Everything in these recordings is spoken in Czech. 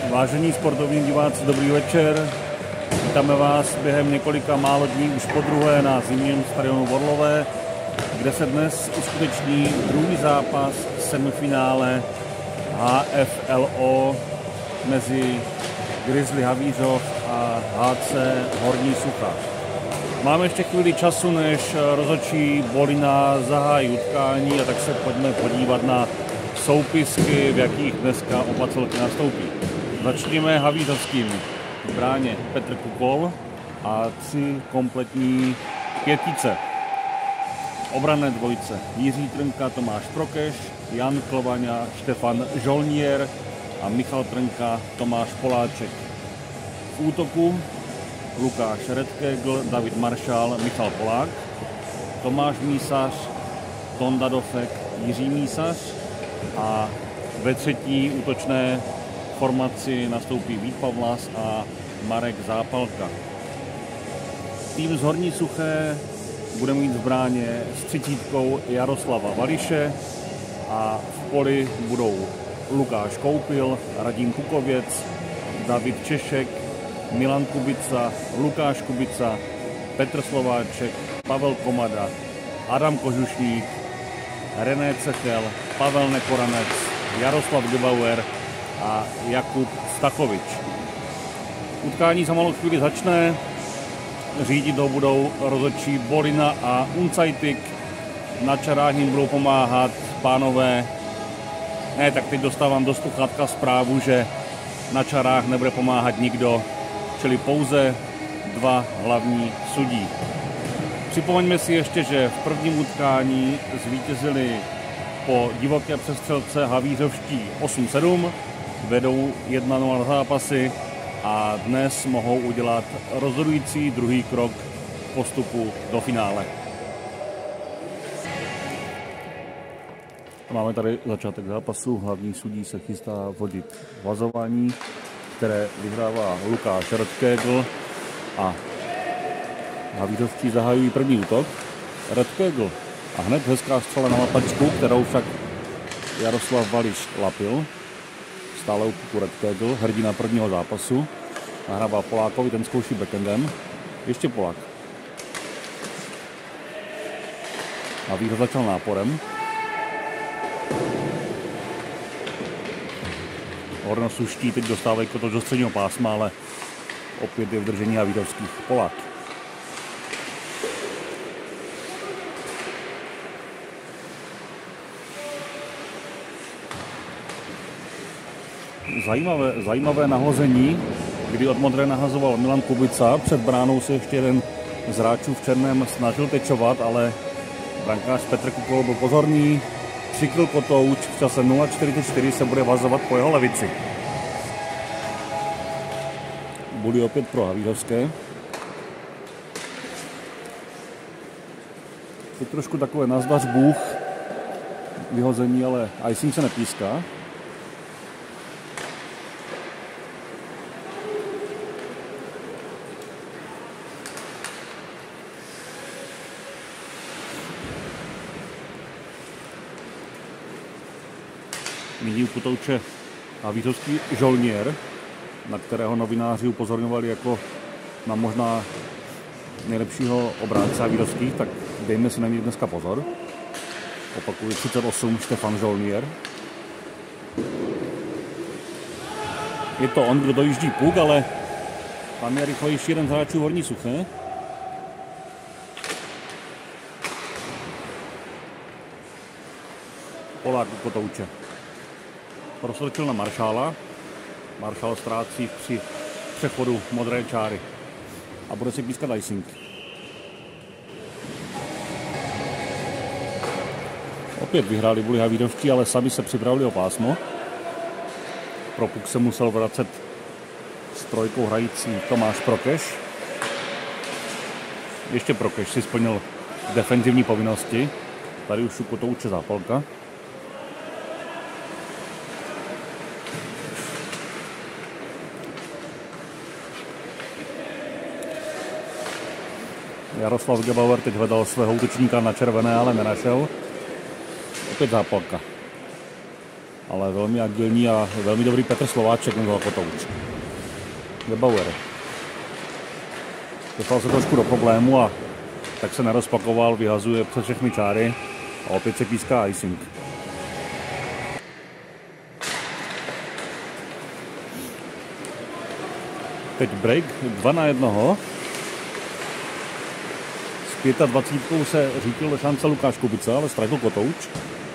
Vážení sportovní diváci, dobrý večer. Vítáme vás během několika málo dní už podruhé na zimním stadionu v Orlové, kde se dnes uskuteční druhý zápas semifinále HFLO mezi Grizzly Havířov a HC Horní Sucha. Máme ještě chvíli času, než rozhodčí Bolina zahájí utkání, a tak se pojďme podívat na soupisky, v jakých dneska oba celky nastoupí. Začněme havířovským. V bráně Petr Kukol a 3 kompletní pětice. Obranné dvojice Jiří Trnka, Tomáš Prokeš, Jan Klovaňa, Štefan Žolnier a Michal Trnka, Tomáš Poláček. V útoku Lukáš Redkegl, David Maršál, Michal Polák, Tomáš Mísař, Tonda Dofek, Jiří Mísař a ve třetí útočné formaci nastoupí Vít Pavlas a Marek Zápalka. Tým z Horní Suché bude mít v bráně s 30 Jaroslava Vališe a v poli budou Lukáš Koupil, Radim Kukověc, David Češek, Milan Kubica, Lukáš Kubica, Petr Slováček, Pavel Komada, Adam Kožušník, René Cechel, Pavel Nekoranec, Jaroslav Gebauer a Jakub Stachovič. Utkání za malou chvíli začne. Řídit ho budou rozhodčí Bolina a Uncajtik. Na čarách jim budou pomáhat pánové. Ne, tak teď dostávám do sluchátka zprávu, že na čarách nebude pomáhat nikdo, čili pouze 2 hlavní sudí. Připomeňme si ještě, že v prvním utkání zvítězili po divoké přestřelce havířovští 8-7, vedou 1-0 na zápasy a dnes mohou udělat rozhodující druhý krok postupu do finále. Máme tady začátek zápasu, hlavní sudí se chystá vodit vazování, které vyhrává Lukáš Redkegl a havířovští zahajují první útok. Redkegl a hned hezká střela na lapačku, kterou však Jaroslav Vališ lapil. Stále u puku Redkegl, hrdina prvního zápasu. Nahrává Polákovi, ten zkouší backendem. Ještě Polák. Havíř začal náporem. Hornosuští teď dostávají kotoč do středního pásma, ale opět je v držení havířovských. Polák. Zajímavé nahození, kdy od modré nahazoval Milan Kubica. Před bránou se ještě jeden z hráčů v černém snažil tečovat, ale brankář Petr Kukol byl pozorný. Přikryl kotouč, v čase 0:44 se bude vazovat po jeho levici. Bude opět pro havířovské. Je trošku takové nazdař Bůh vyhození, ale icing se nepíská. Nyní kotouče havířovský Žolnier, na kterého novináři upozorňovali jako na možná nejlepšího obránce havířovských, tak dejme si na něj dneska pozor. Opakuju, 38 Štefan Žolnier. Je to on, kdo dojíždí puk, ale tam je rychlejší jeden z hráčů Horní Suché. Polák u kotouče. Prosletil na Maršála. Maršál ztrácí při přechodu modré čáry. A bude si pískat icing. Opět vyhráli Buli havířovští, ale sami se připravili o pásmo. Pro puk se musel vracet s trojkou hrající Tomáš Prokeš. Ještě Prokeš si splnil defenzivní povinnosti. Tady už u kotouče Zápalka. Jaroslav Gebauer teď hledal svého útočníka na červené, ale nenašel. Opět Zápalka. ale velmi agilní a velmi dobrý Petr Slováček nebo Kotouč. Gebauer. Dostal se trošku do problému a tak se nerozpakoval, vyhazuje přes všechny čáry a opět se píská icing. Teď break 2-1. S 25 se řítil do šance Lukáš Kubica, ale ztratil Kotouč.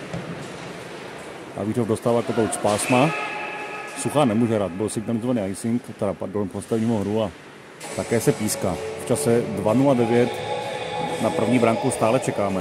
A Vířov dostává Kotouč z pásma. Suchá nemůže hrát, byl signalizovaný icing, teda pardon, postavil mimo hru a také se píská. V čase 2:09 na první branku stále čekáme.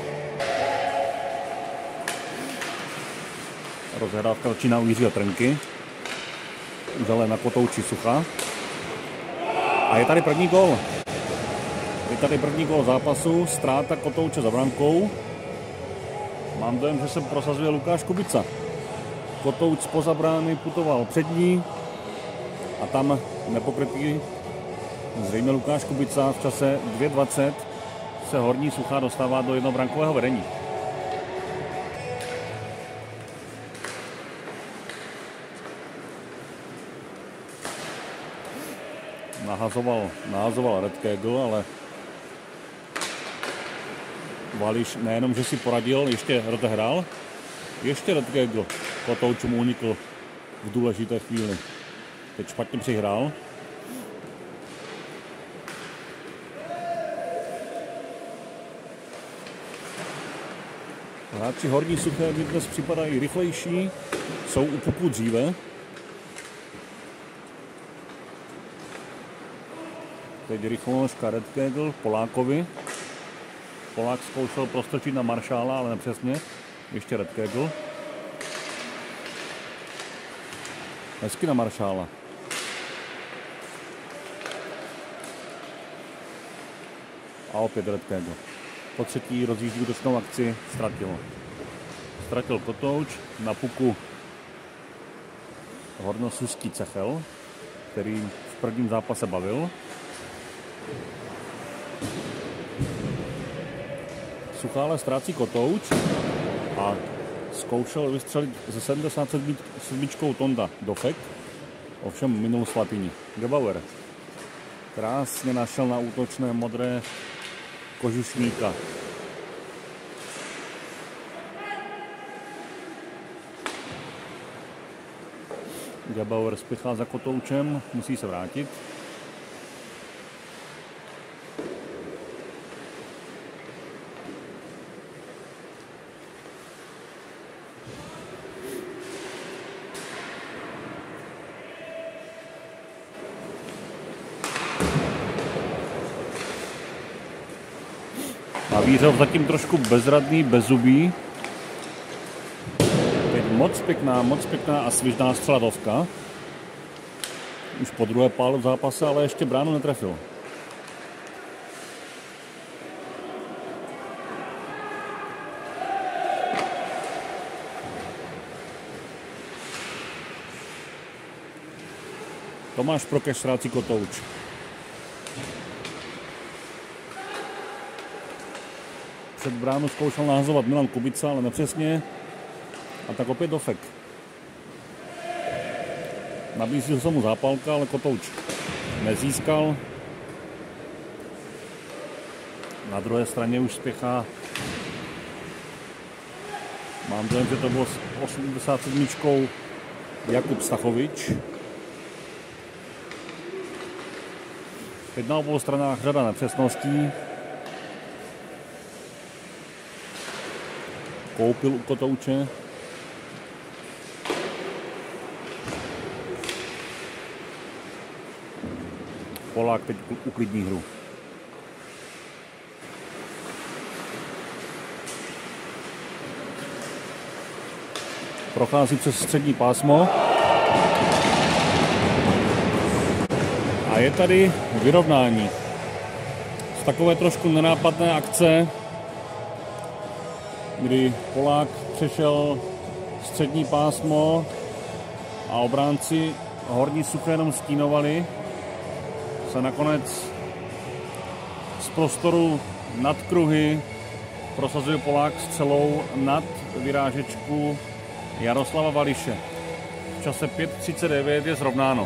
Rozhrávka začíná u Jiřího Trnky. Už ale na Kotouči Suchá. A je tady první gól. Je tady první gól zápasu, ztráta Kotouče za brankou. Mám dojem, že se prosazuje Lukáš Kubica. Kotouč spoza brány putoval před ní a tam nepokrytý zřejmě Lukáš Kubica v čase 2:20 se Horní Suchá dostává do jednobrankového vedení. Nahazoval Red Kegel, ale Vališ nejenom, že si poradil, ještě rozehrál. Ještě Red Kegel. Kotouč mu unikl v důležité chvíli. Teď špatně přihrál. Hráči Horní Suché dnes připadají rychlejší, jsou u puku dříve. Teď rychlonožka Red Kegel Polákovi. Polák zkoušel prostrčit na Maršála, ale nepřesně. Ještě Red Kegel. Hezky na Maršála. A opět Red Kegel. Po třetí rozjíždí útočnou akci, ztratil Kotouč, na puku Hornosuský Cechel, který v prvním zápase bavil. Suchá ale ztrácí Kotouč a zkoušel vystřelit ze 77 Tonda Dofek, ovšem minul Slatini. Gebauer krásně našel na útočné modré Kožušníka. Gebauer spěchá za Kotoučem, musí se vrátit. A Vířov zatím trošku bezradný, bezzubý. Teď moc pěkná a svižná střeladovka. Už po druhé pálu v zápase, ale ještě bránu netrefil. Tomáš Prokeš ztrácí Kotouč. Před bránu zkoušel nahazovat Milan Kubica, ale nepřesně. A tak opět Dofek. Nabízí se mu zápalka, ale Kotouč nezískal. Na druhé straně už spěchá. Mám dojem, že to bylo s 87. Jakub Stachovič. Teď na obou stranách řada nepřesností. Koupil u Kotouče. Polák teď uklidní hru. Prochází přes střední pásmo. A je tady vyrovnání. Z takové trošku nenápadné akce, kdy Polák přešel střední pásmo a obránci Horní Suché jenom stínovali, se nakonec z prostoru nad kruhy prosazuje Polák s celou nad vyrážečku Jaroslava Vališe. V čase 5:39 je srovnáno.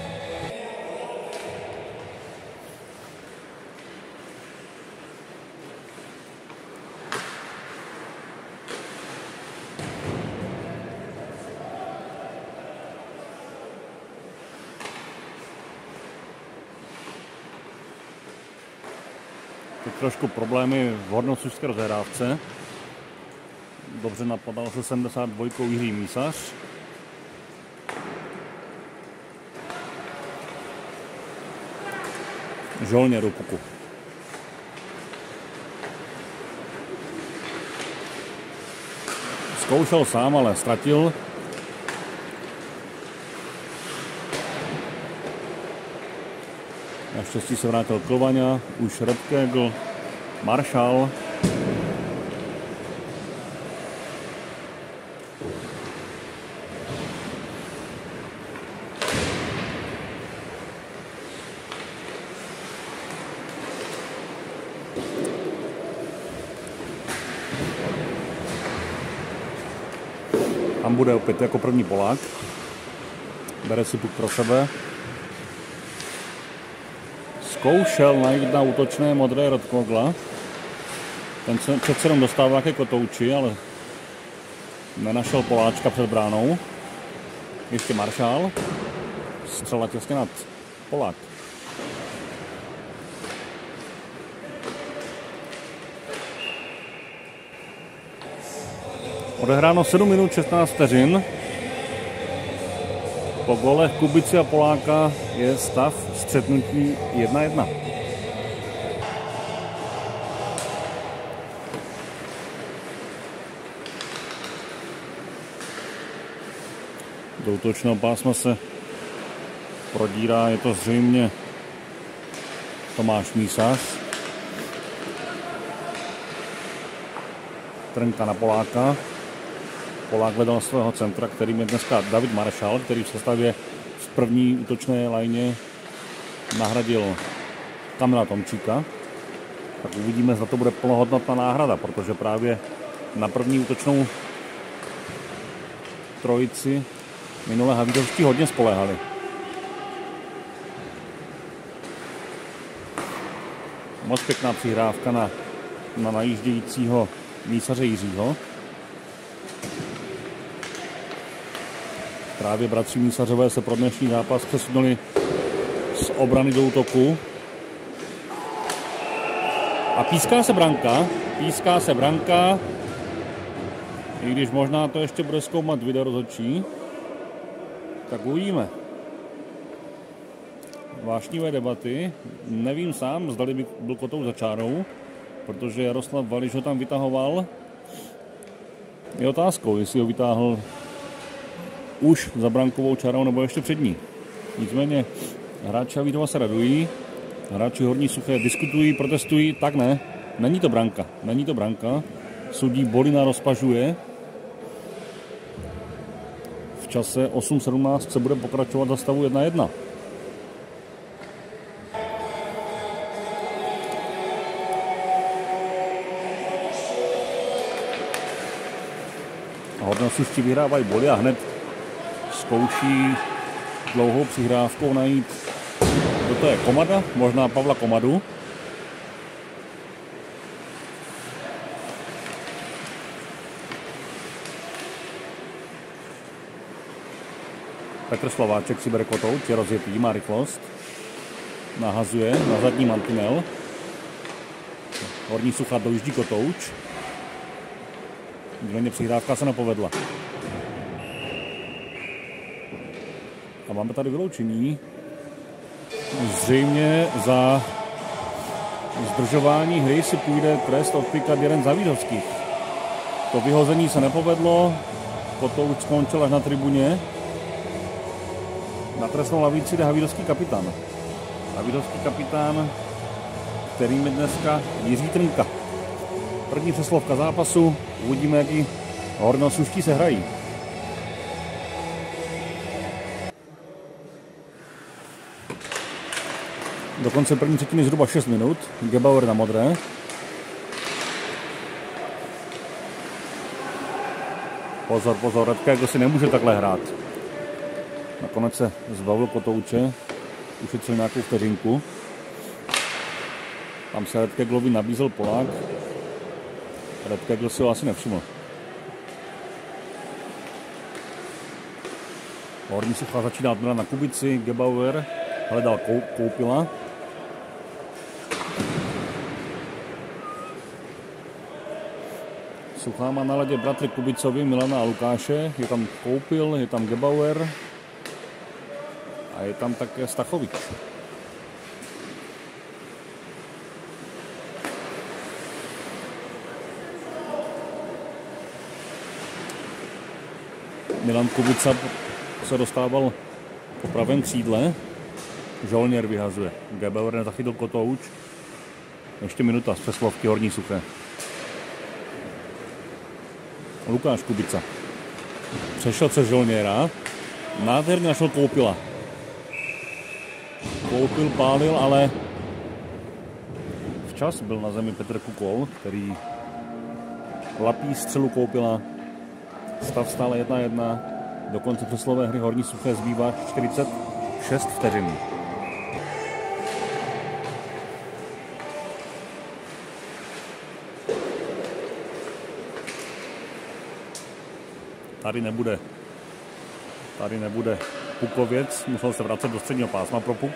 Teď trošku problémy v hornosušské rozehrávce. Dobře napadal se 72 Jiří Mísař. Žolně do puku. Zkoušel sám, ale ztratil. Naštěstí se vrátil Klvaňa, už Redkegl, Maršal. Tam bude opět jako první Polák. Bere si puk pro sebe. Zkoušel najít na útočné modré Rodkogla. Ten se přece jenom dostává ke kotouči, ale nenašel Poláčka před bránou. Ještě Maršál. Střela těsně nad Polák. Odehráno 7 minut 16 vteřin. Po golech Kubici a Poláka je stav střetnutí 1:1. Do útočného pásma se prodírá, je to zřejmě Tomáš Mísař. Trnka na Poláka. Polák vedl svého centra, kterým je dneska David Maršal, který v sestavě v první útočné lajně nahradil Kamila Tomčíka. Tak uvidíme, zda to bude plnohodnotná náhrada, protože právě na první útočnou trojici minule havířovští hodně spoléhali. Moc pěkná přihrávka na najíždějícího Mísaře Jiřího. Právě bratři Mísařové se pro dnešní zápas přesunuli z obrany do útoku. A píská se branka. I když možná to ještě bude zkoumat video rozhodčí, tak uvidíme. Vášnivé debaty. Nevím sám, zdali by byl kotouč za čárou, protože Jaroslav Vališ ho tam vytahoval. Je otázkou, jestli ho vytáhl už za brankovou čárou nebo ještě před ní. Nicméně hráči Havlíčkova se radují, hráči Horní Suché diskutují, protestují, tak ne, není to branka. Sudí Bolina rozpažuje. V čase 8:17 se bude pokračovat za stavu 1:1. Hornosuští vyhrávají body a hned zkouší dlouhou přihrávkou najít, kdo to je, Komada, možná Pavla Komadu. Petr Slováček si bere kotouč, je rozjetý, má rychlost. Nahazuje na zadní mantinel. Horní Suchá dojíždí kotouč. Nicméně přihrávka se nepovedla. A máme tady vyloučení. Zřejmě za zdržování hry si půjde trest odpíkat jeden z Havířovských. To vyhození se nepovedlo, kotouč skončil až na tribuně. Na trestnou lavici jde havířovský kapitán. Havířovský kapitán, kterým je dneska Jiří Trnka. První přeslovka zápasu, uvidíme, jaký hornosuští se hrají. Do konce první třetiny zhruba 6 minut. Gebauer na modré. Pozor, pozor, Radka jako si nemůže takhle hrát. Nakonec se zbavil kotouče, ušetřil nějakou vteřinku. Tam se Redkeglovi nabízel Polák. Redkegl si ho asi nevšiml. Horní Suchá začíná odměna na Kubici, Gebauer hledal Koupila. Suchá má na ledě bratry Kubicovi, Milana a Lukáše, je tam Koupil, je tam Gebauer a je tam také Stachovič. Milan Kubica se dostával po pravém křídle, Žolněr vyhazuje, Gebauer nezachytil kotouč, ještě minuta z přeslovky Horní Suché. Lukáš Kubica přešel přes Žolněra, nádherně našel Koupila. Koupil pálil, ale včas byl na zemi Petr Kukol, který lapí střelu Koupila. Stav stále 1-1. Do konce přeslové hry Horní Suché zbývá 46 vteřin. Tady nebude Pukověc, musel se vracet do středního pásma pro puk.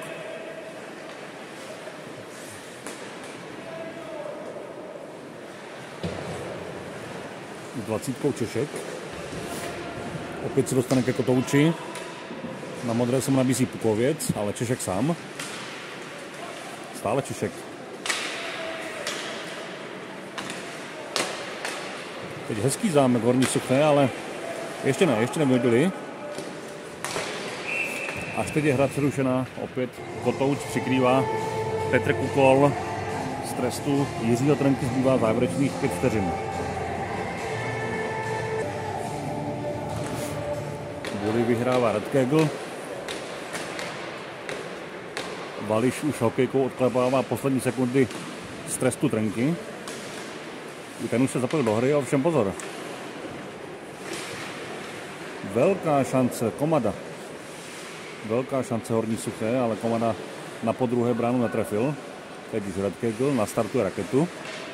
S 20 Češek. Opět se dostane ke kotouči. Na modré se mu nabízí Pukověc, ale Češek sám. Stále Češek. Teď hezký zámek Horní Suché, ale ještě nevyhodili. Až teď je hra přerušená, opět kotouč přikrývá Petr Kukol. Z trestu Jiřího Trnky zbývá závěrečných 5 vteřin. Body vyhrává Redkegl. Vališ už hokejkou odklepává poslední sekundy z trestu Trnky. I ten už se zapojil do hry, ovšem pozor. Velká šance Komada. Velká šance Horní Suché, ale Komada na podruhé bránu netrefil. Teď už Redkegl nastartuje raketu.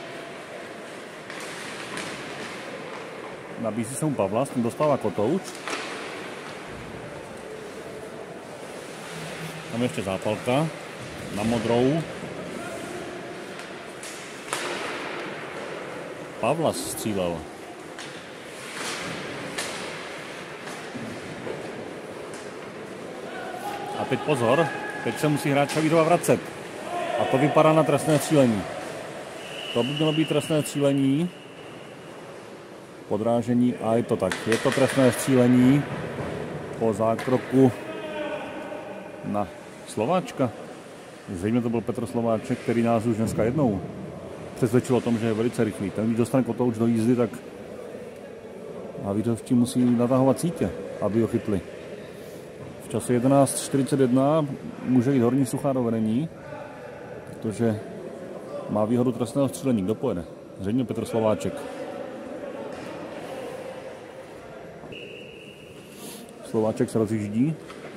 Nabízí se mu Pavla, s tím dostává kotouč. Tam ještě zápalka na modrou. Pavlas střílel. A teď pozor, teď se musí hráč Šavírova vracet. A to vypadá na trestné střílení. To by mělo být trestné střílení. Podrážení a je to tak. Je to trestné střílení po zákroku na Slováčka. Zřejmě to byl Petr Slováček, který nás už dneska jednou přesvědčil o tom, že je velice rychlý. Ten, když dostane kotouč do jízdy, tak Havířovští musí natahovat sítě, aby ho chytli. V čase 11:41 může jít Horní Suchá do vedení, protože má výhodu trestného střílení. Kdo pojede? Zřejmě Petr Slováček. Slováček se rozjíždí.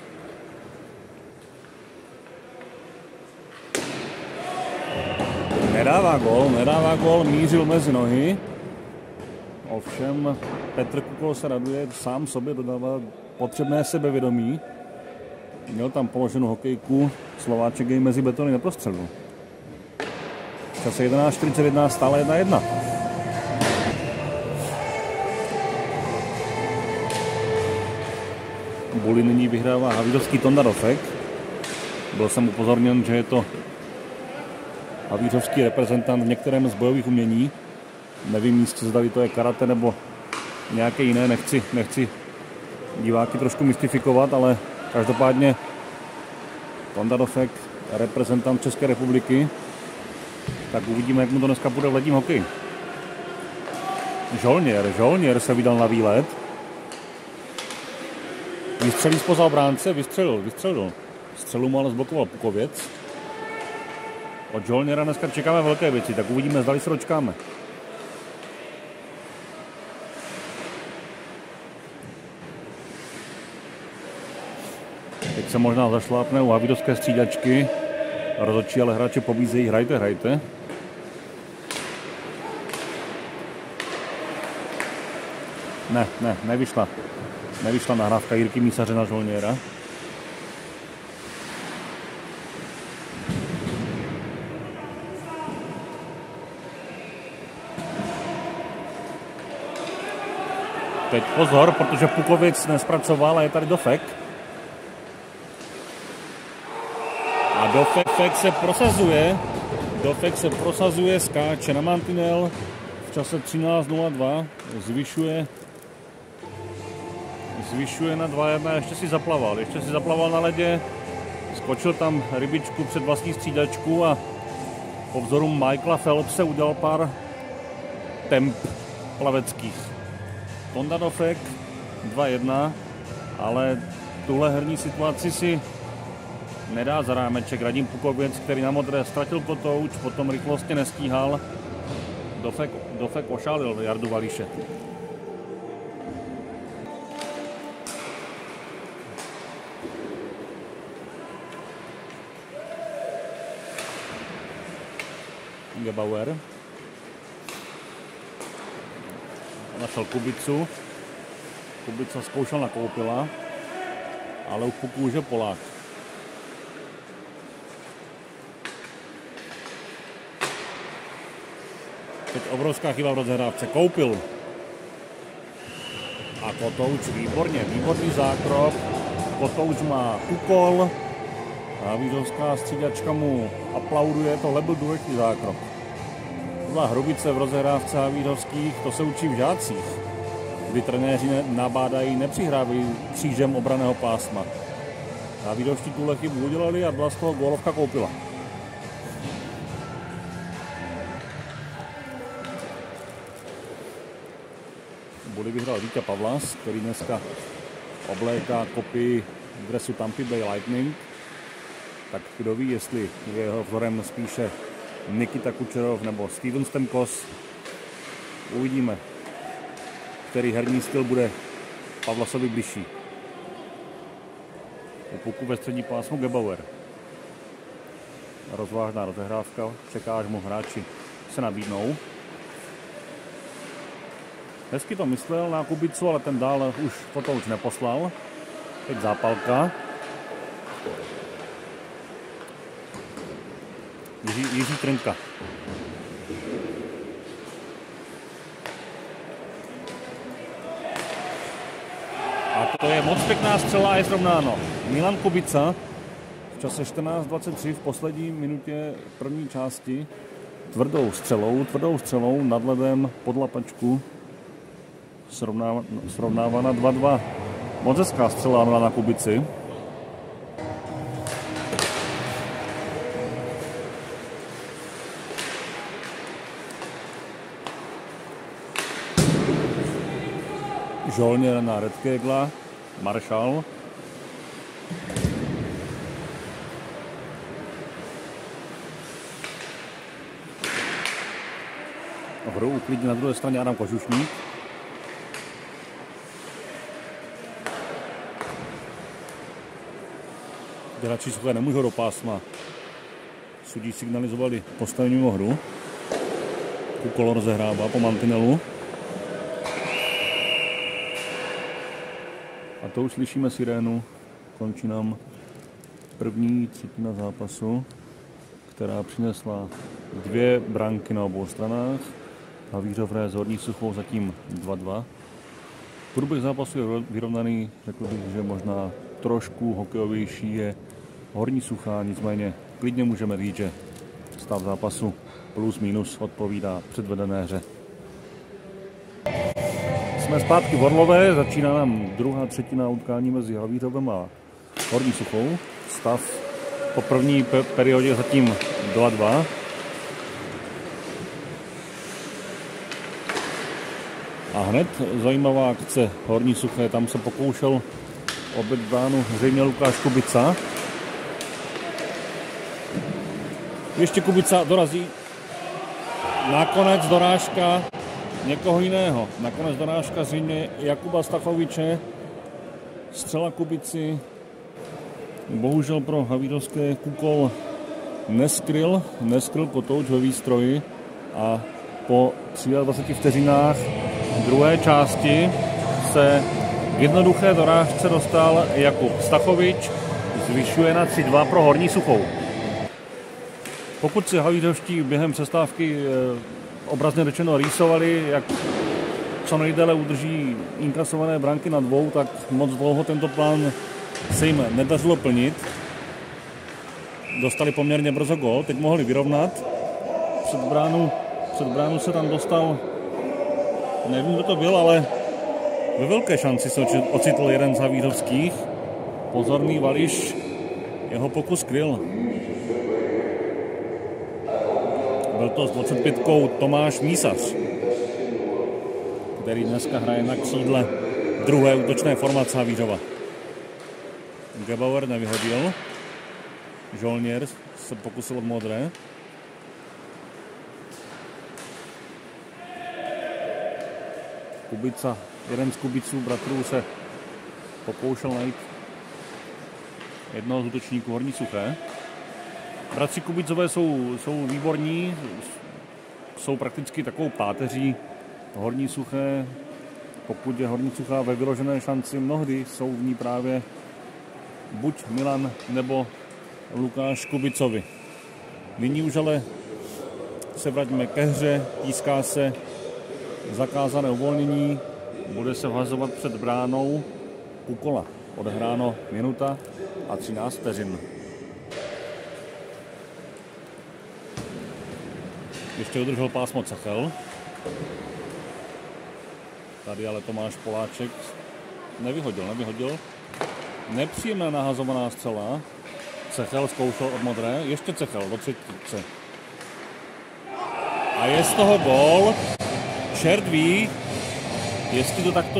Nedává gól, mířil mezi nohy. Ovšem Petr Kukol se raduje, sám sobě dodává potřebné sebevědomí. Měl tam položenou hokejku, Slováček jej mezi betony neprostřelil. V čase 11:41 stále 1-1. Buli nyní vyhrává havířovský Tonda Dofek. Byl jsem upozorněn, že je to havířovský reprezentant v některém z bojových umění. Nevím jistě, zda to je karate nebo nějaké jiné, nechci diváky trošku mystifikovat, ale každopádně Tonda Dofek, reprezentant České republiky, tak uvidíme, jak mu to dneska bude v ledním hokeji. Žolněr se vydal na výlet. Vystřelí zpoza obránce, vystřelil. Střelu mu ale zblokoval Pukověc. Od Žolněra dneska čekáme velké věci, tak uvidíme, zdali se dočkáme. Teď se možná zašlápne u havířovské střídačky. Rozhodčí ale hráče pobízejí, hrajte, hrajte. Nevyšla. Nevyšla nahrávka Jirky Mísaře na žolněra. Teď pozor, protože Pukovic nespracoval a je tady Dofek. A Dofek se prosazuje. Dofek se prosazuje, skáče na mantinel v čase 13:02. Zvyšuje na 2:1, ještě si zaplaval na ledě. Skočil tam rybičku před vlastní střídačku a po vzoru Michaela Phelpse udělal pár temp plaveckých. Tonda Dofek 2:1, ale tuhle herní situaci si nedá za rámeček. Radim Pukovic, který na modré ztratil kotouč, potom rychlostně nestíhal. Dofek ošálil Jardu Vališe. Gebauer našel Kubicu. Kubica zkoušel na Koupila, ale u puku už je Polák. Teď obrovská chyba v rozehrávce. Koupil. A Kotouč výborný zákrok. Kotouč má úkol. A havířovská střídačka mu aplauduje. Tohle byl důležitý zákrok. Byla hrubice v rozehrávce havířovských, to se učí v žácích, kdy trenéři nabádají, nepřihrávají křížem obraného pásma. Havířovští tuhle chybu udělali a byla z toho gólovka Koupila. Body vyhrál Vítě Pavlas, který dneska obléká kopii dresu Tampa Bay Lightning. Tak kdo ví, jestli je jeho vzorem spíše Nikita Kučerov nebo Steven Stamkos. Uvidíme, který herní styl bude Pavlasovi bližší. U puku ve střední pásmu Gebauer. Rozvážná rozehrávka, čeká, až mu hráči se nabídnou. Hezky to myslel na Kubicu, ale ten dál už Kotouč neposlal. Teď zápalka. Jiří Trnka. A to je moc pěkná střela a je srovnáno. Milan Kubica v čase 14:23 v poslední minutě první části tvrdou střelou nad ledem pod lapačku srovnává na 2:2. Moc hezká střela Milana Kubici. Žolněr na Redkegla, Maršal. Hru uklidí na druhé straně Adam Kožušník. Hráči Suché nemůžou do pásma. Sudí signalizovali postavení mimo hru. Kukol rozehrává po mantinelu. A to už slyšíme sirénu. Končí nám první třetina zápasu, která přinesla 2 branky na obou stranách. Havířov hraje s Horní Suchou zatím 2:2. Průběh zápasu je vyrovnaný, řekl bych, že možná trošku hokejovější je Horní Suchá, nicméně klidně můžeme říct, že stav zápasu plus minus odpovídá předvedené hře. Jsme zpátky v Orlové, začíná nám druhá třetina utkání mezi Havířovem a Horní Suchou. Stav po první periodě zatím 2:2. A hned zajímavá akce Horní Suché, tam se pokoušel obět bránu zřejmě Lukáš Kubica. Ještě Kubica dorazí. Nakonec dorážka někoho jiného. Nakonec dorážka zřejmě Jakuba Stachoviče. Střela Kubici Bohužel pro havířovské Kukol neskryl Kotouč ve výstroji a po 23 vteřinách druhé části se k jednoduché dorážce dostal Jakub Stachovič, zvyšuje na 3-2 pro Horní Suchou. Pokud si havířovští během přestávky obrazně řečeno rýsovali, jak co nejdéle udrží inkasované branky na 2, tak moc dlouho tento plán se jim nedařilo plnit. Dostali poměrně brzo gól, teď mohli vyrovnat. Před bránu se tam dostal, nevím, kdo to byl, ale ve velké šanci se ocitl jeden z havířovských. Pozorný Vališ, jeho pokus kryl. Byl to s 25 Tomáš Mísař, který dneska hraje na křídle druhé útočné formace Havířova. Gebauer nevyhodil. Žolněr se pokusil od modré. Kubica, jeden z Kubiců bratrů, se pokoušel najít jednoho z útočníků Horní Suché. Bratři Kubicové jsou výborní, jsou prakticky takovou páteří Horní Suché. Pokud je Horní Suchá ve vyložené šanci, mnohdy jsou v ní právě buď Milan nebo Lukáš Kubicovi. Nyní už ale se vraťme ke hře, tíská se zakázané uvolnění, bude se vhazovat před bránou Kukola. Odehráno minuta a 13 vteřin. Ještě udržel pásmo Cechel. Tady ale Tomáš Poláček nevyhodil. Nepříjemná nahazovaná střela. Cechel zkoušel od modré, ještě Cechel do třetice. A je z toho gól. Čert ví, jestli to takto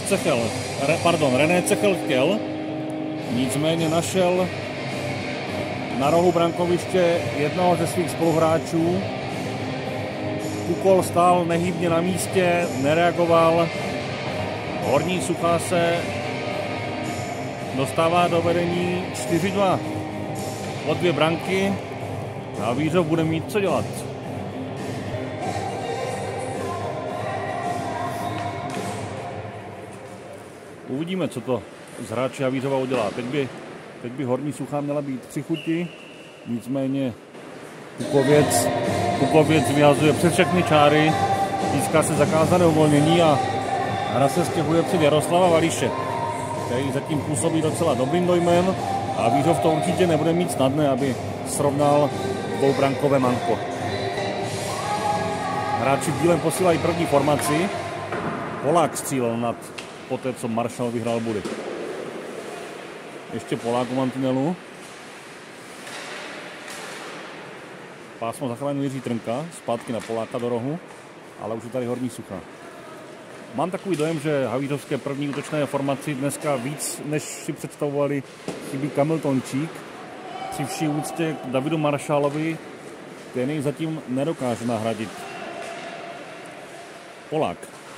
René Cechel chtěl. Nicméně našel na rohu brankoviště jednoho ze svých spoluhráčů. Kukol stál nehybně na místě, nereagoval. Horní Suchá se dostává do vedení 4-2. O 2 branky. Havířov bude mít co dělat. Uvidíme, co to z hráče Havířova udělá. Teď by Horní Suchá měla být při chuti. Nicméně Kukověc vyhazuje přes všechny čáry. Získá se zakázané uvolnění a hra se stěhuje před Jaroslava Vališe, který zatím působí docela dobrým dojmem a Havířov to určitě nebude mít snadné, aby srovnal dvoubrankové manko. Hráči v bílém posílají první formaci. Polák střílel nad poté, co Maršal vyhrál body. Ještě Polák u mantinelu. Pásmo zachránil Jiří Trnka, zpátky na Poláka do rohu, ale už je tady Horní Suchá. Mám takový dojem, že havířovské první útočné formaci dneska víc, než si představovali, chybí Kamil Tončík. Při vší úctě k Davidu Maršálovi, který zatím nedokáže nahradit. Polák.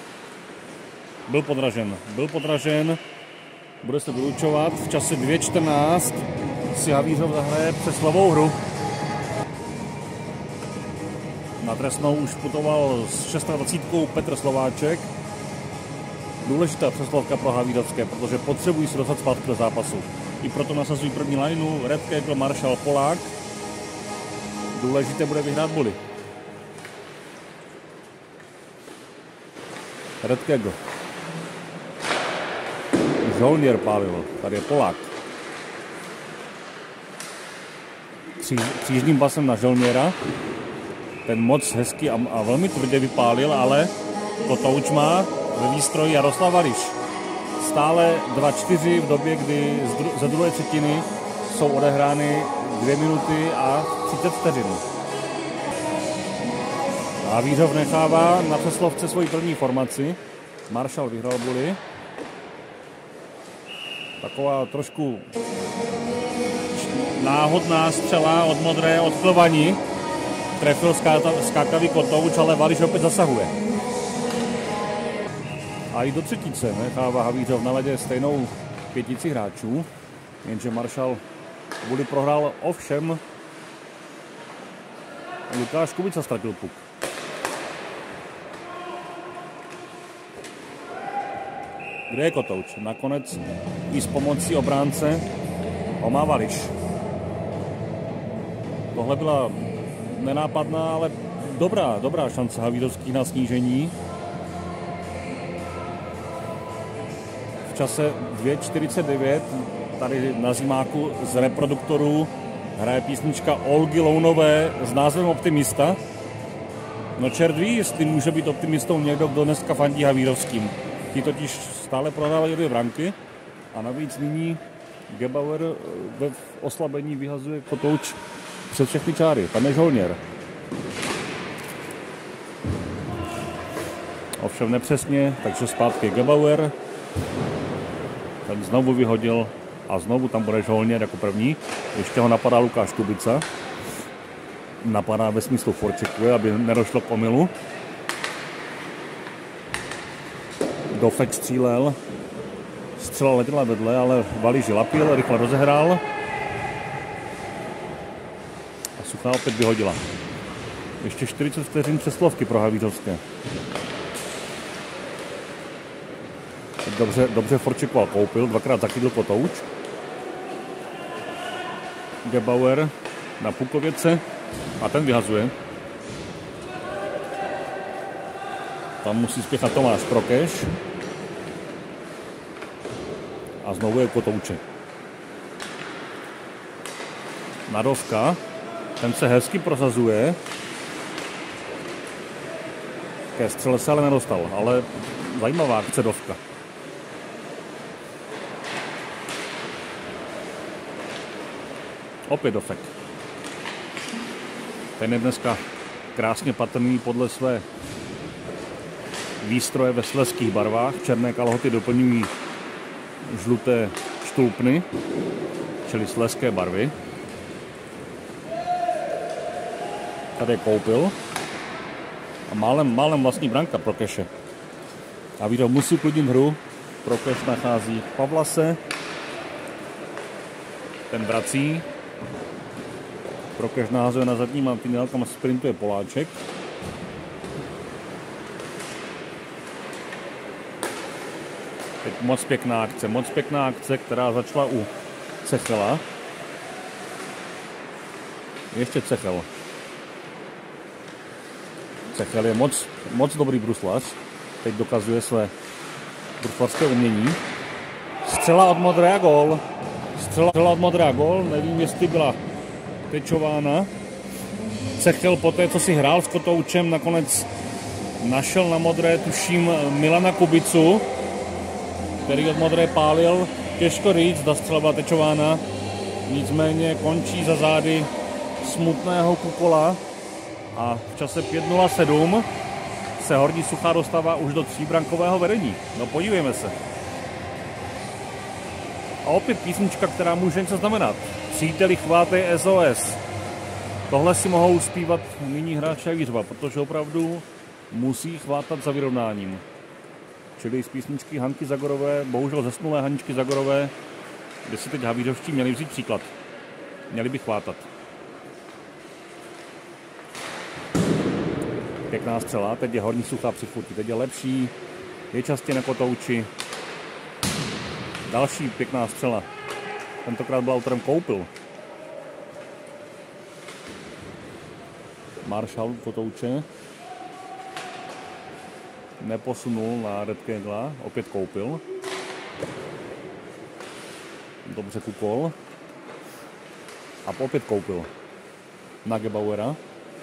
Byl podražen, bude se vylučovat. V čase 2:14 si Havířov zahraje přeslovou hru. Na trestnou už putoval s 26. Petr Slováček. Důležitá přeslovka pro havířovské, protože potřebují se dostat zpátky do zápasu. I proto nasazují první lineu Redkegl, Maršal, Polák. Důležité bude vyhrát body. Redkegl. Žolněr pálil, tady je Polák. Křížným pasem na Žolněra. Ten moc hezky a velmi tvrdě vypálil, ale Kotouč má ve výstroji Jaroslav Vališ. Stále 2-4 v době, kdy ze druhé třetiny jsou odehrány 2 minuty a 30 vteřin. Havířov nechává na přeslovce svoji první formaci. Maršal vyhrál body. Taková trošku náhodná střela od modré od Klvani. Trefil skákavý Kotouč, ale Vališ opět zasahuje. A i do třetice nechává Havířov na ledě stejnou pětici hráčů, jenže Maršal Buli prohrál, ovšem Lukáš Kubica ztratil puk. Kde je Kotouč? Nakonec i s pomocí obránce ho má Vališ. Tohle byla nenápadná, ale dobrá šance Havířovských na snížení. V čase 2:49 tady na zimáku z reproduktorů hraje písnička Olgy Lounové s názvem Optimista. No čert ví, jestli může být optimistou někdo, kdo dneska fandí Havířovským. Ti totiž stále prohrávají 2 branky a navíc nyní Gebauer ve oslabení vyhazuje Kotouč přes všechny čáry. Tam je Žolněr. Ovšem nepřesně, takže zpátky Gebauer. Ten znovu vyhodil a znovu tam bude Žolněr jako první. Ještě ho napadá Lukáš Kubica. Napadá ve smyslu forčekuje, aby nedošlo k omylu. Dofek střílel. Střela letěla vedle, ale Vališ lapil, rychle rozehrál. A Suchá opět vyhodila. Ještě 40 vteřin přeslovky pro Havířovské. Dobře forčekoval Koupil, 2krát zachytil Kotouč. Gebauer na Pukověce a ten vyhazuje. Tam musí spěchat Tomáš Prokeš. A znovu je Kotouče. Nadovka, ten se hezky prosazuje. Ke střele se ale nedostal, ale zajímavá akce Dovka. Opět Dofek. Ten je dneska krásně patrný podle své výstroje ve slezských barvách. Černé kalhoty doplňují žluté štulpny, čili slezské barvy. Tady je Koupil. A málem vlastní branka Prokeše. A Víro musí uklidnit hru. Prokeš nachází Pavlase. Ten vrací. Prokeš nahazuje na zadní mantinel, kam sprintuje Poláček. Teď moc pěkná akce, která začala u Cechela. Ještě Cechel. Cechel je moc dobrý bruslař. Teď dokazuje své bruslařské umění. Střela od modré a gól. Nevím, jestli byla tečována. Cechel poté, co si hrál s Kotoučem, nakonec našel na modré, tuším, Milana Kubicu, který od modré pálil. Těžko říct, zda střela byla tečována. Nicméně končí za zády smutného Kukola a v čase 5:07 se Horní Suchá dostává už do 3brankového vedení. No podívejme se. A opět písnička, která může něco znamenat. Příteli, chvátej SOS. Tohle si mohou zpívat nyní hráči Havířova, protože opravdu musí chvátat za vyrovnáním. Čili z písničky Hanky Zagorové, bohužel zesnulé Haničky Zagorové, kde si teď havířovští měli vzít příklad. Měli by chvátat. Pěkná střela, teď je Horní Suchá při chuti, teď je lepší, je častěji na Kotouči. Další pěkná střela. Tentokrát byl autorem Koupil. Maršal Kotouče. Neposunul na Redkegla, opět Koupil. Dobře Kukol. A opět Koupil. Na Gebauera.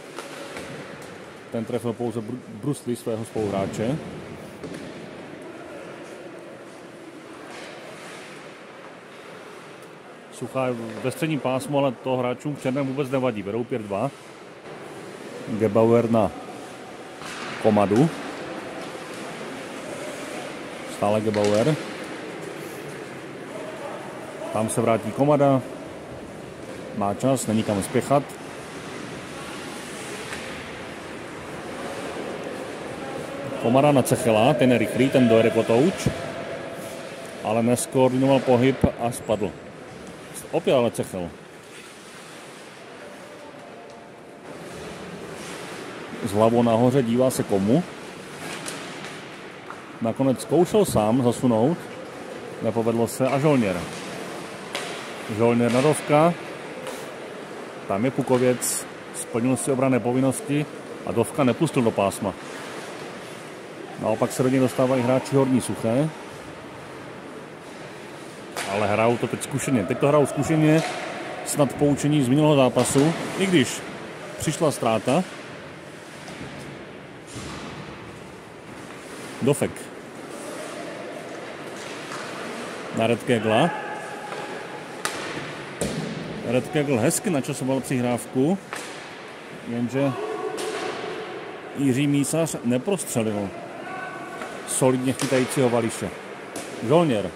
Ten trefil pouze brusli svého spoluhráče. Suchá je ve středním pásmu, ale to hráčům v černém vůbec nevadí. Vedou 5-2. Gebauer na Komadu. Stále Gebauer. Tam se vrátí Komada. Má čas, není kam spěchat. Komada na Cechela, ten je rychlý, ten dojede Kotouč. Ale neskoordinoval pohyb a spadl. Opět ale Cechel. S hlavou nahoře dívá se komu. Nakonec zkoušel sám zasunout. Nepovedlo se a Žolněr. Žolněr na Dovka. Tam je Pukověc. Splnil si obranné povinnosti a Dovka nepustil do pásma. Naopak se do něj dostávají hráči Horní Suché. Ale hrajou to teď zkušeně. Teď to hrajou zkušeně, snad poučení z minulého zápasu, i když přišla ztráta. Dofek. Na Redkegla. Redkegl hezky načasoval přihrávku, jenže Jiří Mísař neprostřelil solidně chytajícího Vališe. Žolněr.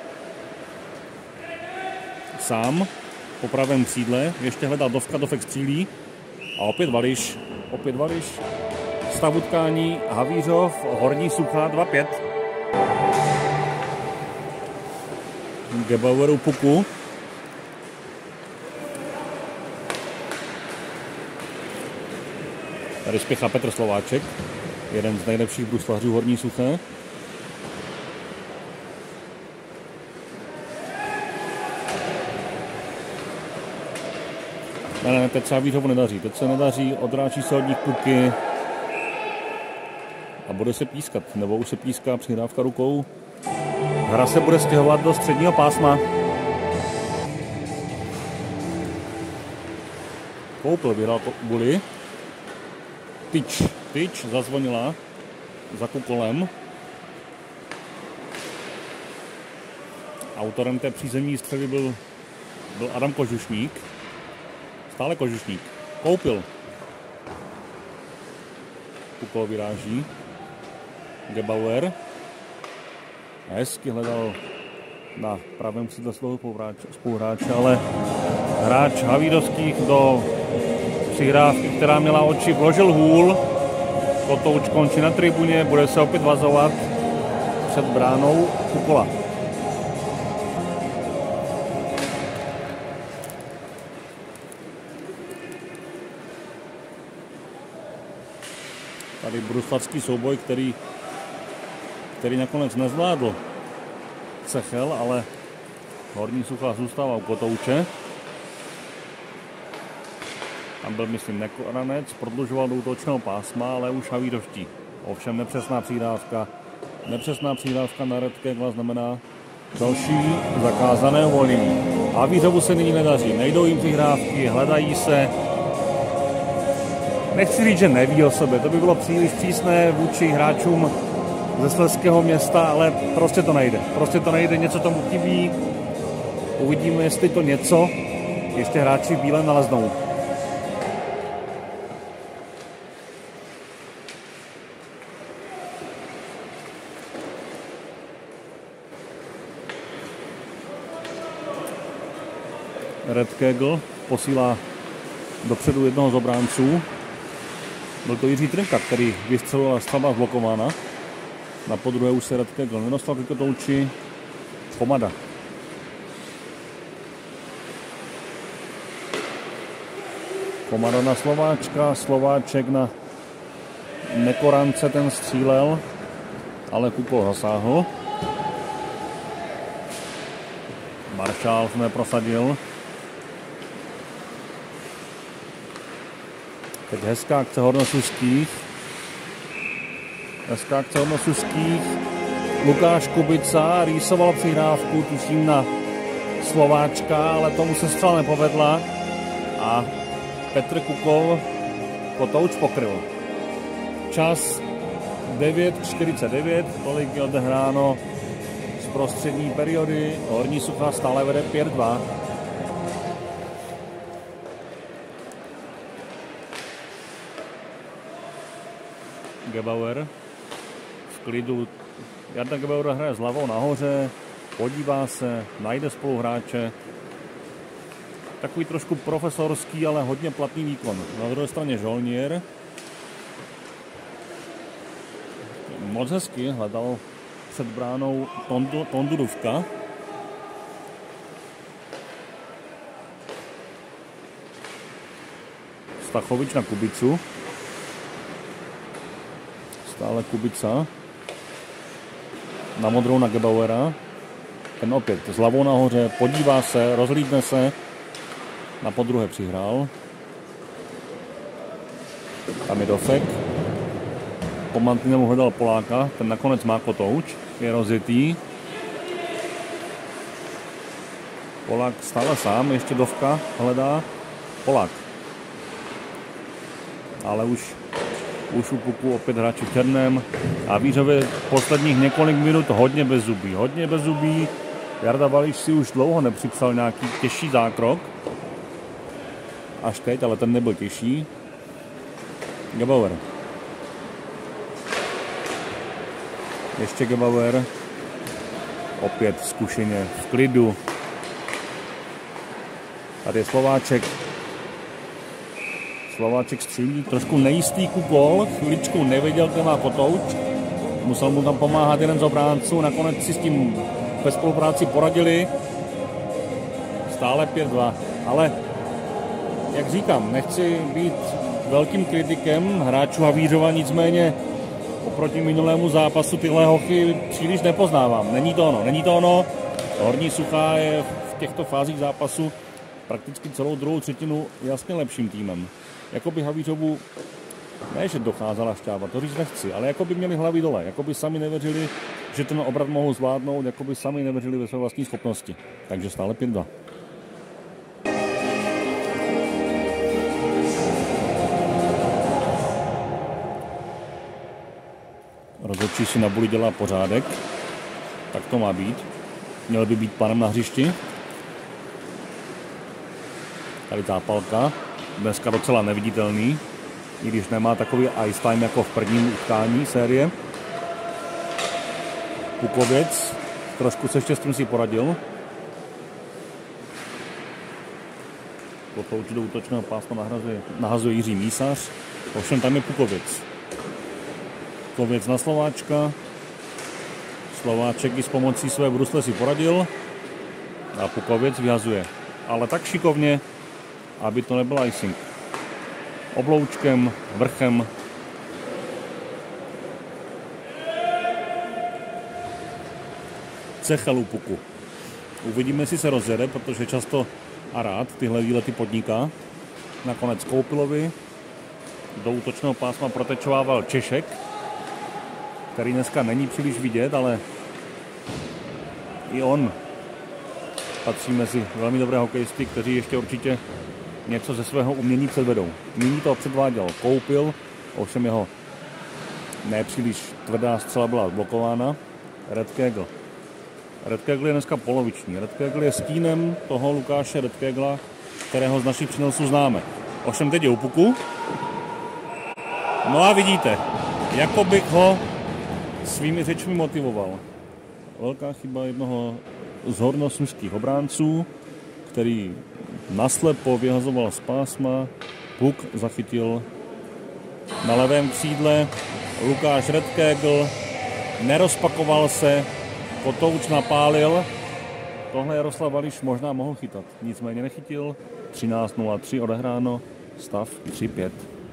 Sám po pravém křídle, ještě hledá Dovka, Dofek střílí a opět Vališ. Stav utkání Havířov, Horní Suchá 2-5. Gebaueru puku. Tady spěchá Petr Slováček, jeden z nejlepších bruslařů Horní Suché. Ne, teď se Havířovu nedaří. Teď se nedaří, odráčí se od nich puky a bude se pískat, nebo už se píská přihrávka rukou. Hra se bude stěhovat do středního pásma. Koupil vyhrál Buli. Tyč zazvonila za Kukolem. Autorem té přízemní střely byl Adam Kožušník. Stále Kožušník. Koupil. Kukol vyráží. Gebauer. Hezky hledal na pravém křídle svého spoluhráče, ale hráč Havířovských do přihrávky, která měla oči, vložil hůl. Kotouč končí na tribuně, bude se opět vazovat před bránou Kukola. Tady bruslacký souboj, který nakonec nezvládl Cechel, ale Horní Suchá zůstává u Kotouče. Tam byl, myslím, Nekoranec, prodlužoval do útočného pásma, ale už Havířovští. Ovšem nepřesná přihrávka na Redkegla znamená další zakázané uvolnění. Havířovu se nyní nedaří, nejdou jim přihrávky, hledají se. Nechci říct, že neví o sobě, to by bylo příliš přísné vůči hráčům ze Slezského města, ale prostě to nejde, něco tomu chybí. Uvidíme, jestli to něco ještě hráči v bílém naleznou. Redkegl posílá dopředu jednoho z obránců. Byl to Jiří Trnka, který vystřelil a střelba zblokována. Na podruhé už se Redkegl nedostal ke Kotouči. Komada. Komada na Slováčka, Slováček na Nekorance, ten střílel, ale Kukol zasáhl. Maršál se neprosadil. Teď hezká akce Hornosuských. Lukáš Kubica rýsoval přihrávku, tuším na Slováčka, ale tomu se střela nepovedla. A Petr Kukol Kotouč pokryl. Čas 9:49, tolik je odehráno z prostřední periody. Horní Suchá stále vede 5-2. Gebauer v klidu. Jarda Gebauer hraje s hlavou nahoře, podívá se, najde spoluhráče. Takový trošku profesorský, ale hodně platný výkon. Na druhé straně Žolněr. Moc hezky hledal před bránou Tondu Duvka. Stachovič na Kubicu. Stále Kubica. Na modrou na Gebauera. Ten opět s hlavou nahoře, podívá se, rozhlídne se. Na podruhé přihrál. Tam je Dofek. Po mantinelu hledal Poláka, ten nakonec má kotouč, je rozjetý. Polák stále sám, ještě Dovka hledá. Polák. Ale už u puku opět hráči v černém. A Vířově posledních několik minut hodně bezzubý. Jarda Balíš si už dlouho nepřipsal nějaký těžší zákrok. Až teď, ale ten nebyl těžší. Gebauer. Ještě Gebauer. Opět zkušeně, v klidu. Tady je Slováček. Slováček střílí, trošku nejistý gól, chviličku nevěděl, kde má kotouč. Musel mu tam pomáhat jeden z obránců, nakonec si s tím ve spolupráci poradili. Stále 5-2, ale jak říkám, nechci být velkým kritikem hráčů Havířova, nicméně oproti minulému zápasu tyhle hochy příliš nepoznávám. Není to ono. Horní Suchá je v těchto fázích zápasu prakticky celou druhou třetinu jasně lepším týmem. Jakoby Havířovu, ne že docházela šťáva, to říct nechci, ale jakoby měli hlavy dole, jakoby sami nevěřili, že ten obrat mohou zvládnout, jakoby sami nevěřili ve své vlastní schopnosti. Takže stále 5-2. Rozhodčí si na buli dělá pořádek, tak to má být. Měl by být panem na hřišti. Tady Tápalka, dneska docela neviditelný, i když nemá takový ice time jako v prvním utkání série. Pukověc, trošku se štěstím si poradil. Kotouč do útočného pásma nahazuje Jiří Mísař, ovšem tam je Pukověc. Pukověc na Slováčka. Slováček i s pomocí své brusle si poradil a Pukověc vyhazuje. Ale tak šikovně, aby to nebyl icing. Obloučkem, vrchem. Cechel u puku. Uvidíme, jestli se rozjede, protože často a rád tyhle výlety podniká. Nakonec Koupilovi. Do útočného pásma protečovával Češek, který dneska není příliš vidět, ale i on patří mezi velmi dobré hokejisty, kteří ještě určitě něco ze svého umění předvedou. Nyní to předváděl Koupil, ovšem jeho nepříliš tvrdá střela byla blokována. Redkegl. Redkegl je dneska poloviční. Redkegl je stínem toho Lukáše Redkegla, kterého z našich přenosů známe. Ovšem teď je u puku. No a vidíte, jako bych ho svými řečmi motivoval. Velká chyba jednoho z hornoslužských obránců, který naslepo vyhazoval z pásma. Puk zachytil na levém křídle. Lukáš Redkegl nerozpakoval se, kotouč napálil. Tohle Jaroslav Vališ možná mohl chytat, nicméně nechytil. 13:03 odehráno, stav 3-5.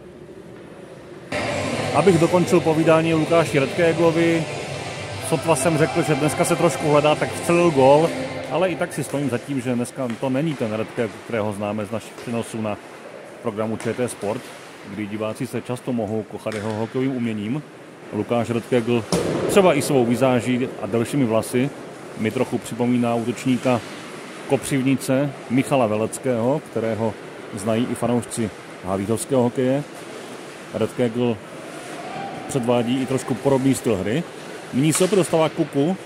Abych dokončil povídání o Lukáši Redkeglovi, sotva jsem řekl, že dneska se trošku hledá, tak vstřelil gól, ale i tak si stojím za tím, že dneska to není ten Redkegl, kterého známe z našich přenosů na programu ČT Sport, kdy diváci se často mohou kochat jeho hokejovým uměním. Lukáš Redkegl třeba i svou vizáží a delšími vlasy mi trochu připomíná útočníka Kopřivnice Michala Veleckého, kterého znají i fanoušci havířovského hokeje. Redkegl předvádí i trošku podobný styl hry. Nyní se opět dostává k puku.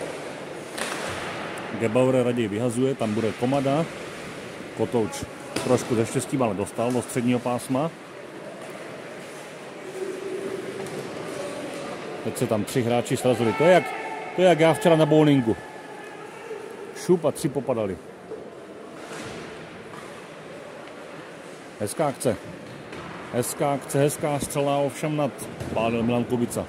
Gebauer raději vyhazuje, tam bude Komada. Kotouč trošku ze štěstím, ale dostal do středního pásma. Teď se tam 3 hráči srazili. To je jak já včera na bowlingu. Šup a 3 popadali. Hezká akce. Hezká střela, ovšem nad pálil Milan Kubica.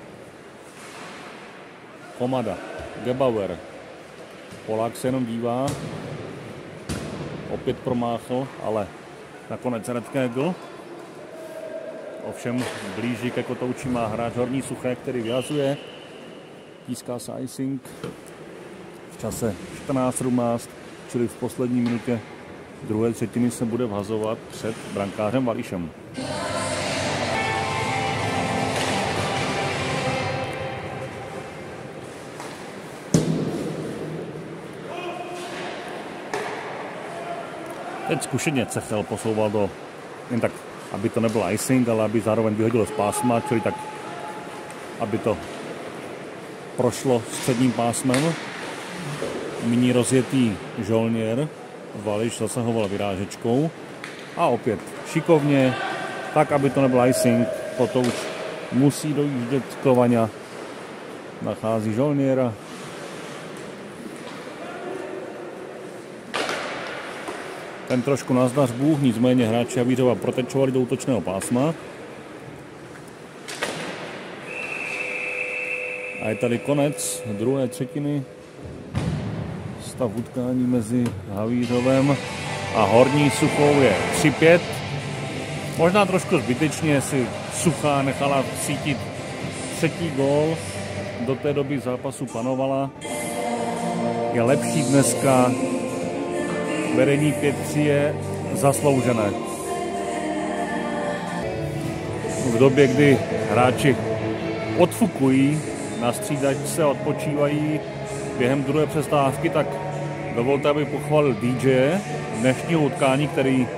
Komada, Gebauer. Polák se jenom dívá. Opět promáchl, ale nakonec Redkegl. Ovšem blíži ke kotouči má hráč Horní Suché, který vyhazuje. Tíská se icing v čase 14:17, čili v poslední minutě druhé třetiny se bude vhazovat před brankářem Vališem. Teď zkušeně Cechel posouval do, jen tak, aby to nebyl icing, ale aby zároveň vyhodil z pásma, čili tak, aby to prošlo středním pásmem. Nyní rozjetý Žolněr, Vališ zasahoval vyrážečkou a opět šikovně, tak, aby to nebyl icing, Kotouč musí dojíždět Klvaňa, nachází Žolněra. Ten trošku nazdar Bůh, nicméně hráči Havířova protečovali do útočného pásma. A je tady konec druhé třetiny. Stav utkání mezi Havířovem a Horní Suchou je 3:5. Možná trošku zbytečně si Suchá nechala cítit třetí gól. Do té doby zápasu panovala. Je lepší dneska. Vedení 5:3 je zasloužené. V době, kdy hráči odfukují, na střídačce odpočívají během druhé přestávky, tak dovolte, abych pochválil DJ dnešního utkání, který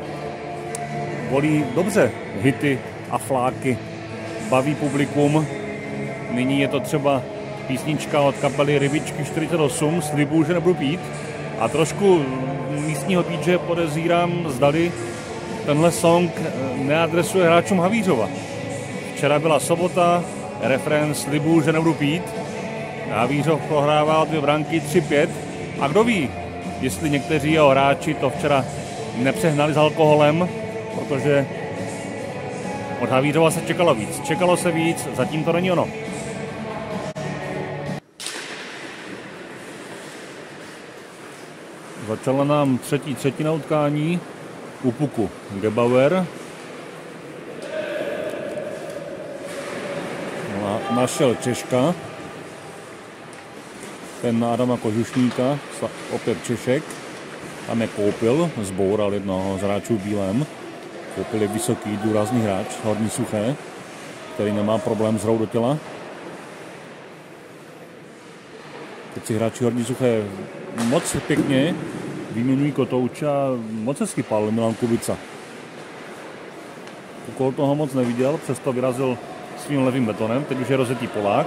volí dobře hity a fláky, baví publikum. Nyní je to třeba písnička od kapely Rybičky 48, Slibuju, že nebudu pít. A trošku místního DJ podezírám, zdali tenhle song neadresuje hráčům Havířova. Včera byla sobota, refrén Slibuju, že nebudu pít. Havířov prohrává o 2 branky 3:5. A kdo ví, jestli někteří jeho hráči to včera nepřehnali s alkoholem, protože od Havířova se čekalo víc. Čekalo se víc, zatím to není ono. Začala nám třetí třetina utkání u puku Gebauer. Našel Češka. Ten na Adama Kožušníka, opět Češek. Tam je Koupil, zboural jednoho z hráčů v bílém. Koupil je vysoký, důrazný hráč, Horní Suché, který nemá problém s hrou do těla. Teď si hráči Horní Suché moc pěkně vyměňují Kotouče a moc hezky pálil Milan Kubica. Okolo toho moc neviděl, přesto vyrazil svým levým betonem, teď už je rozjetý Polák.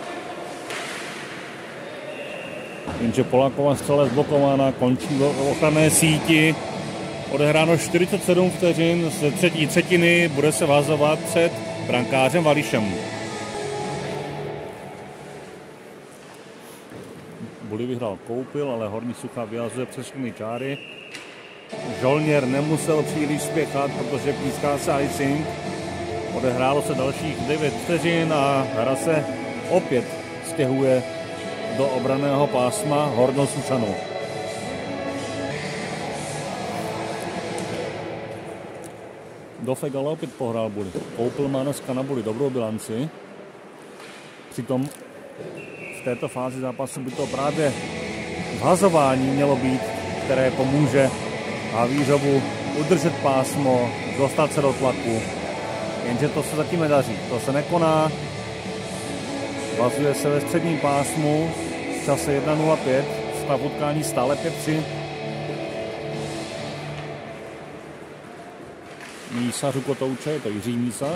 Jenže Poláková střela zblokována, končí v ochranné síti. Odehráno 47 vteřin z třetí třetiny, bude se vázovat před brankářem Vališem. Buli vyhrál Koupil, ale Horní Suchá vyhazuje přes všechny čáry. Žolněr nemusel příliš spěchat, protože píská se icing. Odehrálo se dalších 9 vteřin a hra se opět stěhuje do obranného pásma Hornosušanů. Dofek ale opět pohrál Buli. Koupil má dneska na Buli dobrou bilanci. Přitom v této fázi zápasu by to právě vhazování mělo být, které pomůže Havířovu udržet pásmo, dostat se do tlaku. Jenže to se zatím nedaří, to se nekoná. Vazuje se ve středním pásmu v čase 1:05, stav utkání stále 5:3. Mísař u Kotouče, je to Jiří Mísař.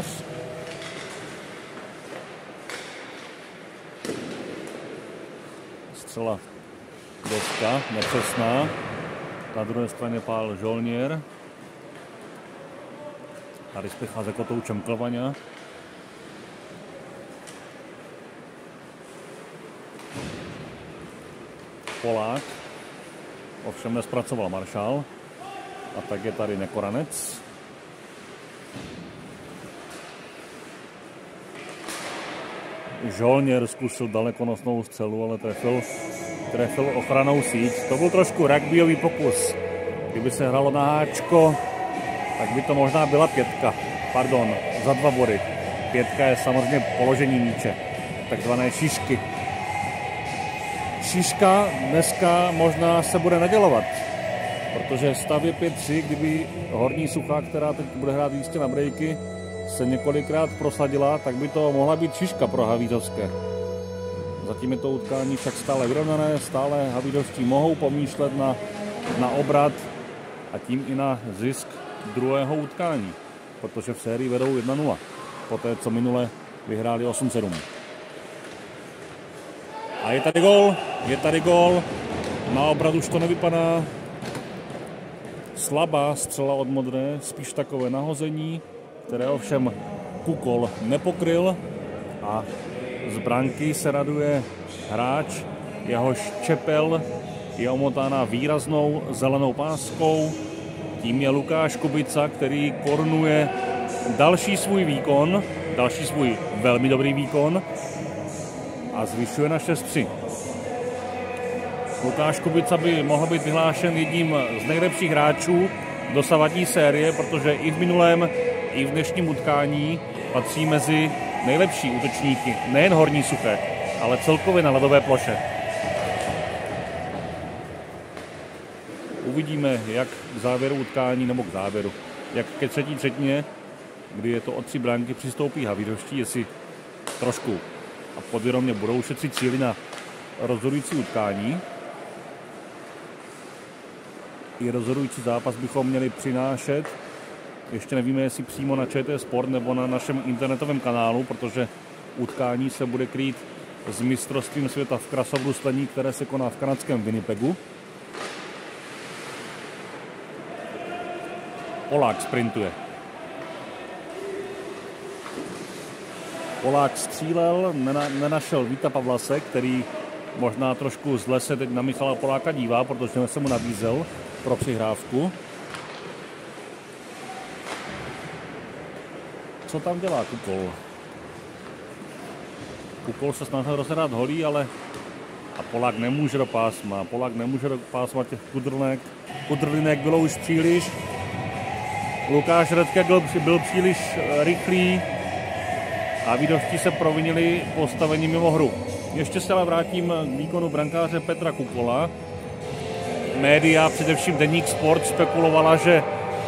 Střela doska, nepřesná. Na druhé straně pál Žolněr. Tady spěchá za Kotoučem Klvaňa. Polák. Ovšem nespracoval Maršál. A tak je tady Nekoranec. Žolněr zkusil dalekonosnou střelu, ale trefil ochranou síť. To byl trošku rugbyový pokus. Kdyby se hralo na háčko, tak by to možná byla 5. Pardon, za 2 body. 5 je samozřejmě položení míče, takzvané šišky. Šiška dneska možná se bude nedělovat, protože stav je 5-3, kdyby Horní Suchá, která teď bude hrát jistě na breaky, se několikrát prosadila, tak by to mohla být šiška pro havířovské. Zatím je to utkání však stále vyrovnané, stále havířovští mohou pomýšlet na obrat a tím i na zisk druhého utkání, protože v sérii vedou 1-0, poté co minule vyhráli 8-7. A je tady gól, na obrat už to nevypadá. Slabá střela od Modré, spíš takové nahození, které ovšem Kukol nepokryl a z branky se raduje hráč, jehož čepel je omotána výraznou zelenou páskou. Tím je Lukáš Kubica, který korunuje další svůj velmi dobrý výkon a zvyšuje na 6-3. Lukáš Kubica by mohl být vyhlášen jedním z nejlepších hráčů dosavadní série, protože i v minulém, i v dnešním utkání patří mezi nejlepší útočníky, nejen Horní Suché, ale celkově na ledové ploše. Uvidíme, jak k závěru utkání, nebo jak ke třetí třetině, kdy je to o 3 branky, přistoupí havířovští, jestli trošku a podvědomě budou šetřit síly na rozhodující utkání. I rozhodující zápas bychom měli přinášet. Ještě nevíme, jestli přímo na ČT Sport nebo na našem internetovém kanálu, protože utkání se bude krýt s mistrovstvím světa v krasobruslení, které se koná v kanadském Winnipegu. Polák sprintuje. Polák střílel, nenašel Víta Pavlase, který možná trošku zle se teď na Michala Poláka dívá, protože se mu nabízel pro přihrávku. Co tam dělá Kukol? Kukol se snažil rozhrát holí, ale a Polák nemůže do pásma. Těch kudrlinek bylo už příliš. Lukáš Redke byl příliš rychlý a vídovští se provinili postavení mimo hru. Ještě se ale vrátím k výkonu brankáře Petra Kukola. Média, především Deník Sport, spekulovala, že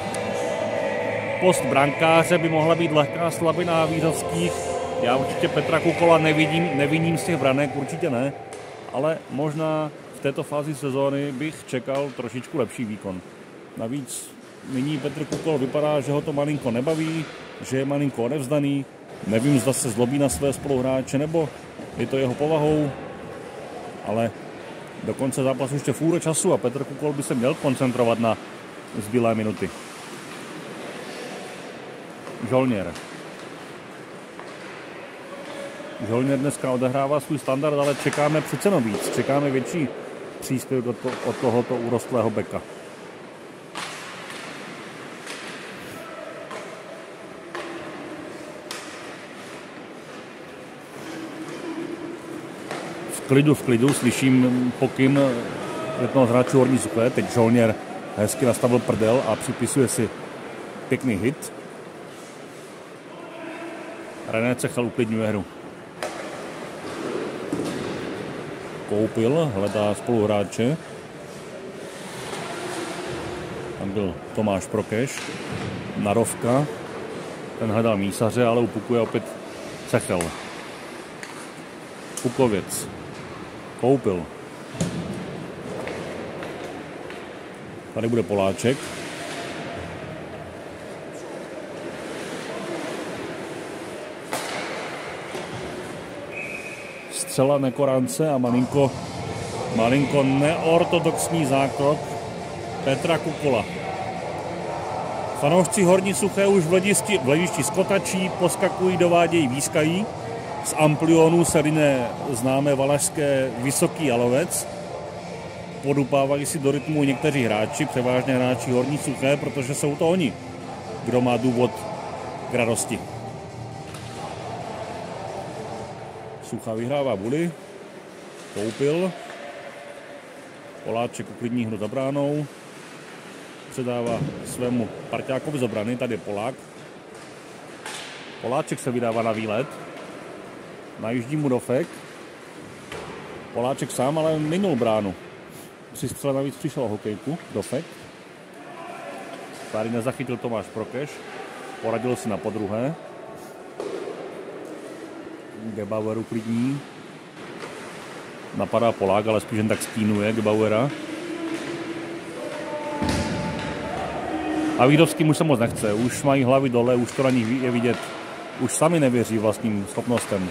post brankáře by mohla být lehká slabina havířovských. Já určitě Petra Kukola neviním z těch branek, určitě ne, ale možná v této fázi sezóny bych čekal trošičku lepší výkon. Navíc nyní Petr Kukol vypadá, že ho to malinko nebaví, že je malinko odevzdaný. Nevím, zda se zlobí na své spoluhráče, nebo je to jeho povahou, ale do konce zápasu ještě fůru času a Petr Kukol by se měl koncentrovat na zbylé minuty. Žolněr dneska odehrává svůj standard, ale čekáme přece no víc. Čekáme větší příspěvek od tohoto urostlého beka. V klidu slyším pokyn jednoho z hráčů Horní Suché. Teď Žolněr hezky nastavil prdel a připisuje si pěkný hit. René Cechal uklidňuje hru. Koupil, hledá spoluhráče. Tam byl Tomáš Prokeš. Narovka. Ten hledal Mísaře, ale upukuje opět Cechal. Pukověc. Koupil. Tady bude Poláček. Střela Nekorance a malinko neortodoxní zákrok Petra Kukola. Fanoušci Horní Suché už v hledišti skotačí, poskakují, dovádějí, výskají. Z amplionů se line známé valašské Vysoký Jalovec. Podupávají si do rytmu někteří hráči, převážně hráči Horní Suché, protože jsou to oni, kdo má důvod k radosti. Suchá vyhrává buly. Koupil. Poláček uklidní hru za bránou. Předává svému parťákovi z obrany, tady je Polák. Poláček se vydává na výlet. Najíždí mu Dofek. Poláček sám ale minul bránu. Při střele navíc přišel o hokejku. Dofek. Tady nezachytil Tomáš Prokeš. Poradil si na podruhé. Gebauer uklidní. Napadá Polák, ale spíš jen tak stínuje Gebauera. A Vídovským už se moc nechce. Už mají hlavy dole, už to na nich je vidět. Už sami nevěří vlastním schopnostem.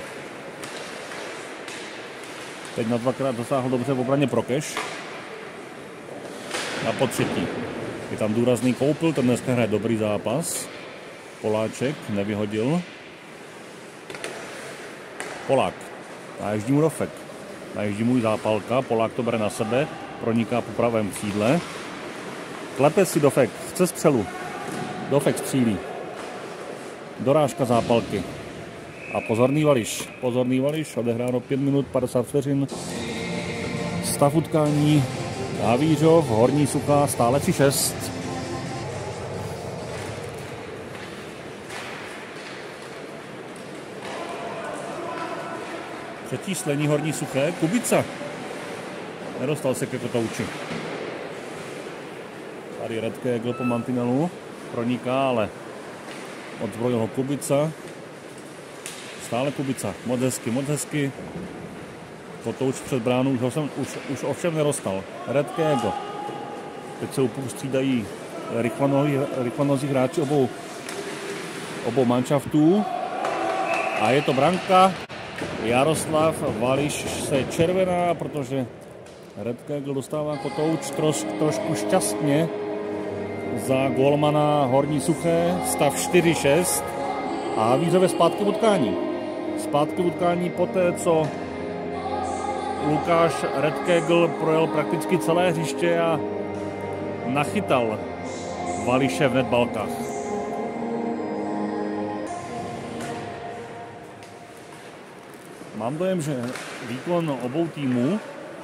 Teď na dvakrát dosáhl dobře v obraně Prokeš. A po třetí. Je tam důrazný Koupil, ten dneska hraje dobrý zápas. Poláček nevyhodil. Polák. Najíždí mu Dofek. Najíždí mu Zápalka. Polák to bere na sebe. Proniká po pravém křídle. Klepe si Dofek. Chce střelu. Dofek střílí. Dorážka Zápalky. A pozorný Vališ. Pozorný Vališ. Odehráno 5 minut 50 vteřin. Stav utkání. Havířov, Horní Suchá, stále 3-6. Třetí slení Horní Suché. Kubica. Nedostal se ke kotouči. Tady Redkegl po mantinelu. Proniká, ale odzbrojil ho Kubica. Stále Kubica. Moc hezky. Kotouč před bránu už ovšem nerostal. Redkegl. Teď se střídají rychlonozí hráči obou manšaftů. A je to branka. Jaroslav Vališ se červená, protože Redkegl dostává Kotouč trošku šťastně za gólmana Horní Suché. Stav 4-6 a Havířové zpátky v utkání. Zpátky v utkání poté, co Lukáš Redkegl projel prakticky celé hřiště a nachytal Vališe v netbalkách. Mám dojem, že výkon obou týmů,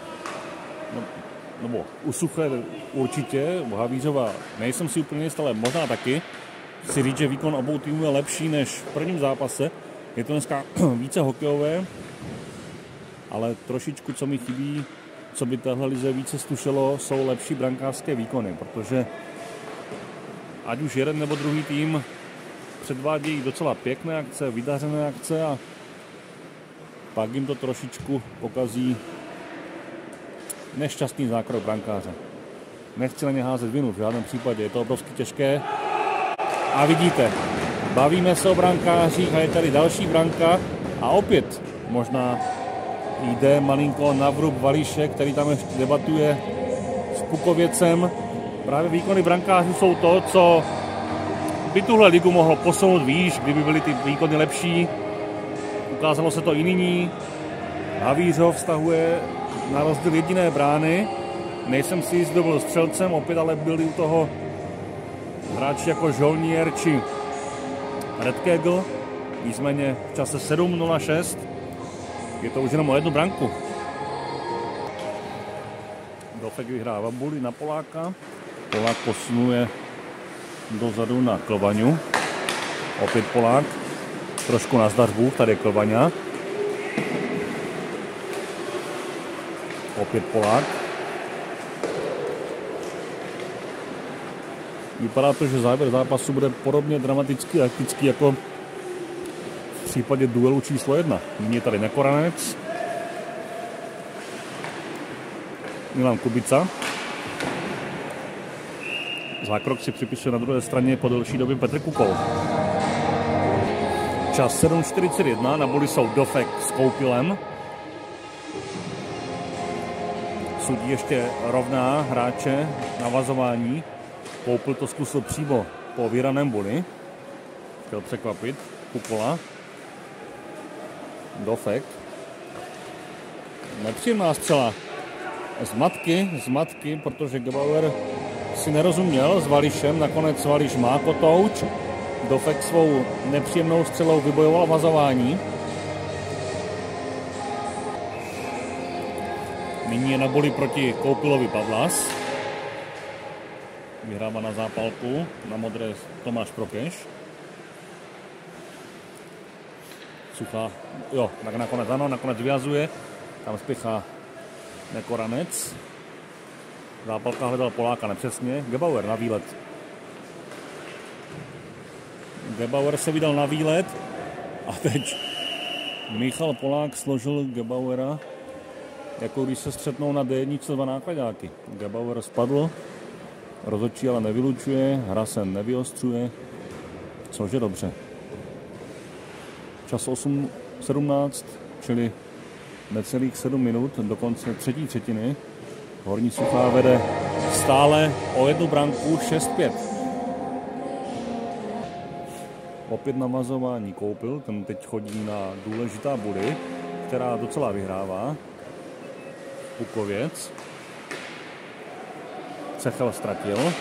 nebo u Suché určitě, u Havířova nejsem si úplně jist, ale možná taky, si říct, že výkon obou týmů je lepší než v prvním zápase. Je to dneska více hokejové, ale trošičku, co mi chybí, co by téhle lize více slušelo, jsou lepší brankářské výkony, protože ať už jeden nebo druhý tým předvádějí docela pěkné akce, vydařené akce a pak jim to trošičku pokazí nešťastný zákrok brankáře. Nechci na ně házet vinu, v žádném případě, je to obrovsky těžké. A vidíte, bavíme se o brankářích a je tady další branka a opět možná jde malinko na vrub Vališe, který tam ještě debatuje s Pukověcem. Právě výkony brankářů jsou to, co by tuhle ligu mohlo posunout výš, kdyby byly ty výkony lepší. Ukázalo se to i nyní. Havířov vztahuje na rozdíl jediné brány. Nejsem si jist, kdo byl střelcem, opět ale byli u toho hráči jako Žolnier či Redkegl. Nicméně v čase 7:06 je to už jenom o jednu branku. Dofek vyhrává buli na Poláka. Polák posunuje dozadu na Klvaňu. Opět Polák. Trošku na zdařbu, tady je Klvaňa. Opět Polák. Vypadá to, že závěr zápasu bude podobně dramatický a hektický jako v případě duelu číslo 1. Nyní je tady Nekoranec. Milan Kubica. Zákrok si připisuje na druhé straně po delší době Petr Kukol. Čas 7:41, na boli jsou Dofek s Koupilem. Sudí ještě rovná hráče navazování. Koupil to zkusil přímo po vyraném boli. Chtěl překvapit Kukola. Dofek. Nepříjemná střela. Zmatky, protože Gebauer si nerozuměl s Vališem. Nakonec Vališ má Kotouč. Dofek svou nepříjemnou střelou vybojoval vazování. Nyní je na boli proti Koupilovi Pavlas. Vyhrává na Zápalku, na modré Tomáš Prokeš. Suchá, jo, tak nakonec ano, nakonec vyhazuje. Tam spěchá Nekoranec. Zápalka hledal Poláka nepřesně. Gebauer na výlet. Gebauer se vydal na výlet a teď Michal Polák složil Gebauera, jako když se střetnou na D1 dva nákladáky. Gebauer spadl, rozhodčí ale nevylučuje, hra se nevyostřuje, což je dobře. Čas 8:17, čili necelých 7 minut do konce třetí třetiny. Horní Suchá vede stále o 1 branku 6-5. Opět navazování Koupil, ten teď chodí na důležitá body, která docela vyhrává. Pukověc. Cechel ztratil.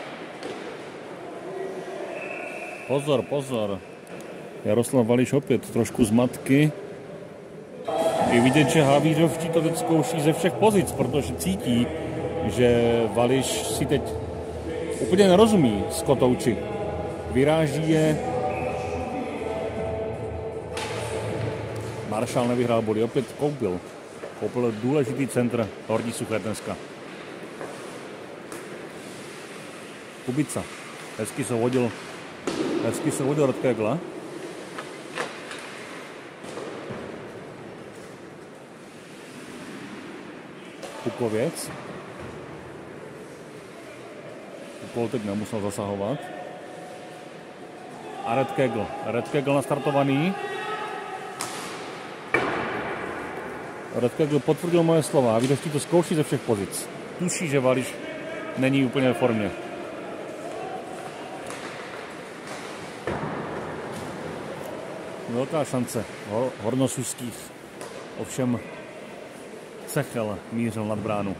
Pozor, pozor. Jaroslav Vališ opět trošku zmatky. Je vidět, že Havířovští to teď zkouší ze všech pozic, protože cítí, že Vališ si teď úplně nerozumí s kotouči. Vyráží je. Maršál nevyhrál body, opět Koupil. Koupil důležitý centr Horní Suché dneska. Kubica. Hezky se hodil Redkegla. Pukověc. Pukol teď nemusel zasahovat. A Redkegl nastartovaný. Redkegl potvrdil moje slova. Havířovští to zkouší ze všech pozic. Tuší, že Vališ není úplně v formě. Velká šance hornosuských. Ovšem Cechel mířil nad bránu.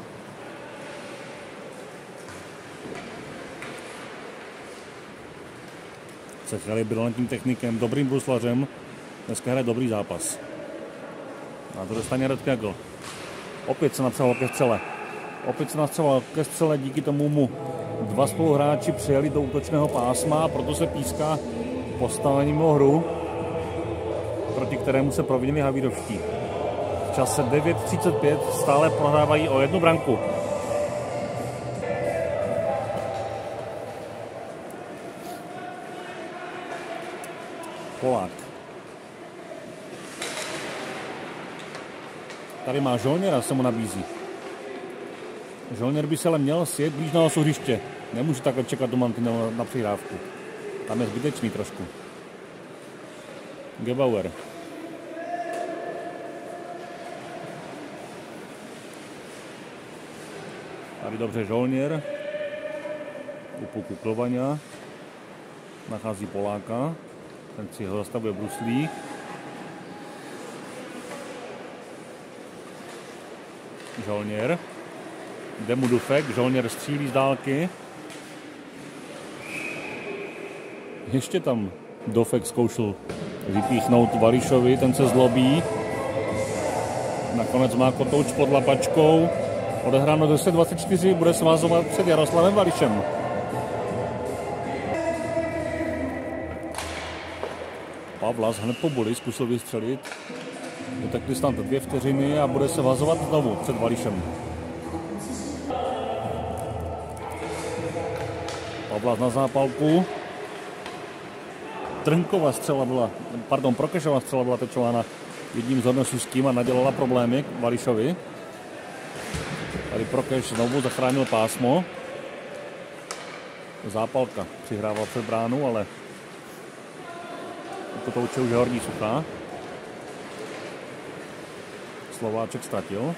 Cechel je brilantním technikem, dobrým bruslařem. Dneska hraje dobrý zápas. A to dostane Redkegl. Opět se napsal ke střele. Opět se napsal ke střele, díky tomu mu dva spoluhráči přijeli do útočného pásma, proto se píská postavení mimo hru, proti kterému se provinili Havířovští. V čase 9:35 stále prohrávají o 1 branku. Polák. Tady má Žolněra, se mu nabízí. Žolněr by se ale měl sjet blíž na osu hřiště. Nemůže takhle čekat do mantinelu na přihrávku. Tam je zbytečný trošku. Gebauer. Tady dobře Žolněr. U puku Klovaňa. Nachází Poláka. Ten si ho zastavuje bruslí. Žolněr. Jde mu Dufek. Žolněr střílí z dálky. Ještě tam Dufek zkoušel vypíchnout Vališovi. Ten se zlobí. Nakonec má kotouč pod lapačkou. Odehráno 10:24, bude svázovat před Jaroslavem Vališem. Pavlas hned po boli zkusil vystřelit. Utekli snad 2 vteřiny a bude se vazovat znovu před Vališem. Pavlas na zápalku. Prokešova střela byla tečována jedním z hornosuským a nadělala problémy k Vališovi. Tady Prokeš znovu zachránil pásmo. Zápalka přihrával před bránu, ale to už je Horní Suchá. Slováček ztratil.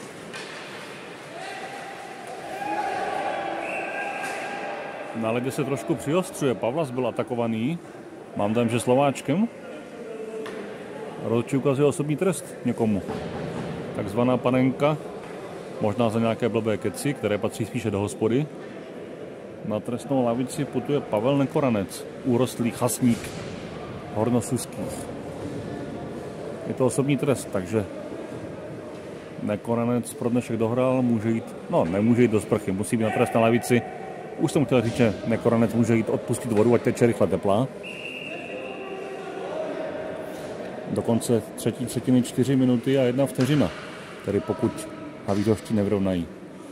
Na ledě se trošku přiostřuje. Pavlas byl atakovaný. Mám tam, že Slováčkem. Rozhodčí ukazuje osobní trest někomu. Takzvaná panenka. Možná za nějaké blbé keci, které patří spíše do hospody. Na trestnou lavici putuje Pavel Nekoranec, úrostlý chasník hornosuských. Je to osobní trest, takže Nekoranec pro dnešek dohrál, může jít, nemůže jít do sprchy, musí být na trestné lavici. Už jsem chtěl říct, že Nekoranec může jít odpustit vodu, ať teče rychle teplá. Do konce třetí třetiny 4 minuty a 1 vteřina. Tedy pokud havířovští nevyrovnají.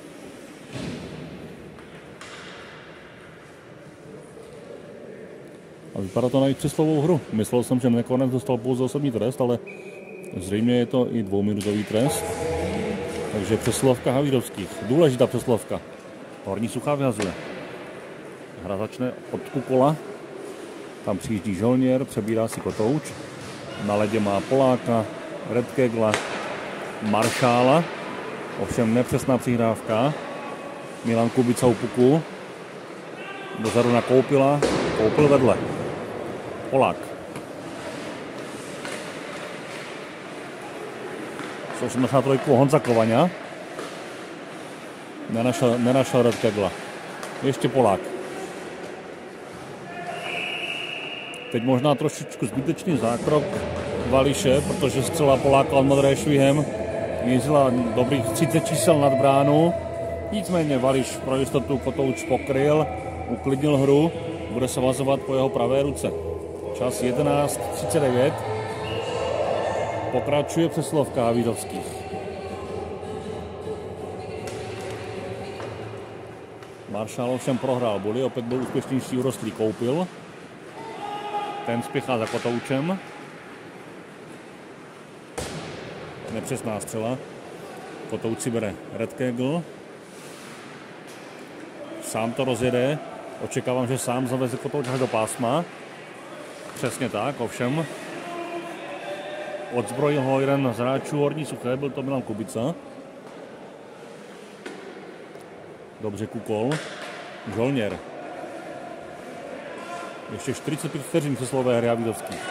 A vypadá to na jejich přeslovou hru. Myslel jsem, že nakonec dostal pouze osobní trest, ale zřejmě je to i 2minutový trest. Takže přeslovka havířovských. Důležitá přeslovka. Horní Suchá vyhazuje. Hra začne od Kukola. Tam přijíždí Žolněr, přebírá si Kotouč. Na ledě má Poláka, Redkegla, Maršála. Ovšem nepřesná přihrávka. Milan Kubica u puku. Dozadu na Koupila. Koupil vedle. Polák. Jsou 83 Honza Kovaňa. Nenašel Redkegla. Ještě Polák. Teď možná trošičku zbytečný zákrok Vališe, protože střela Poláka od Modré švihem mířila dobrých 30 čísel nad bránu. Nicméně Vališ pro jistotu Kotouč pokryl, uklidnil hru, bude se vazovat po jeho pravé ruce. Čas 11:39. Pokračuje přeslovka havířovských. Maršál ovšem prohrál body, opět byl úspěšnější urostlý Koupil. Ten spěchá za Kotoučem. Nepřesná střela. Kotouč si bere Redkegl. Sám to rozjede. Očekávám, že sám zaveze Kotouč až do pásma. Přesně tak, ovšem. Odzbrojil ho jeden z hráčů Horní Suché, byl to Milan Kubica. Dobře Kukol. Žolněr. Ještě 45 vteřin přeslové hry havířovských.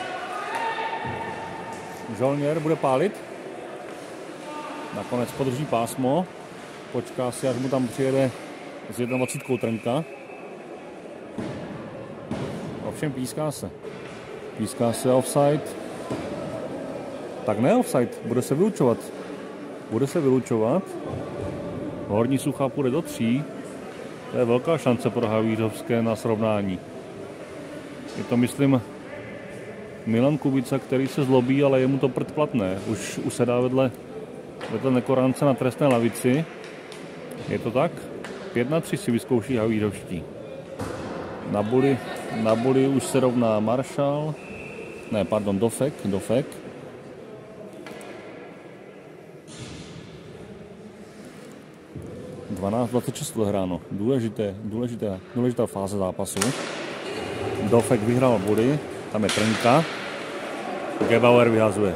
Žolněr bude pálit. Nakonec podrží pásmo. Počká si, až mu tam přijede s 21 Trnka. Ovšem píská se. Píská se offside. Tak ne offside, bude se vylučovat. Bude se vylučovat. Horní Suchá půjde do 3. To je velká šance pro havířovské na srovnání. Je to, myslím, Milan Kubica, který se zlobí, ale je mu to prd platné. Už usedá vedle Nekorance na trestné lavici. Je to tak? 5-3 si vyzkouší havířovští. Na buli už se rovná Maršál. Ne, pardon, Dofek. 12:26 hráno. Důležitá fáze zápasu. Dofek vyhrál body, tam je Trnka. Gebauer vyhazuje.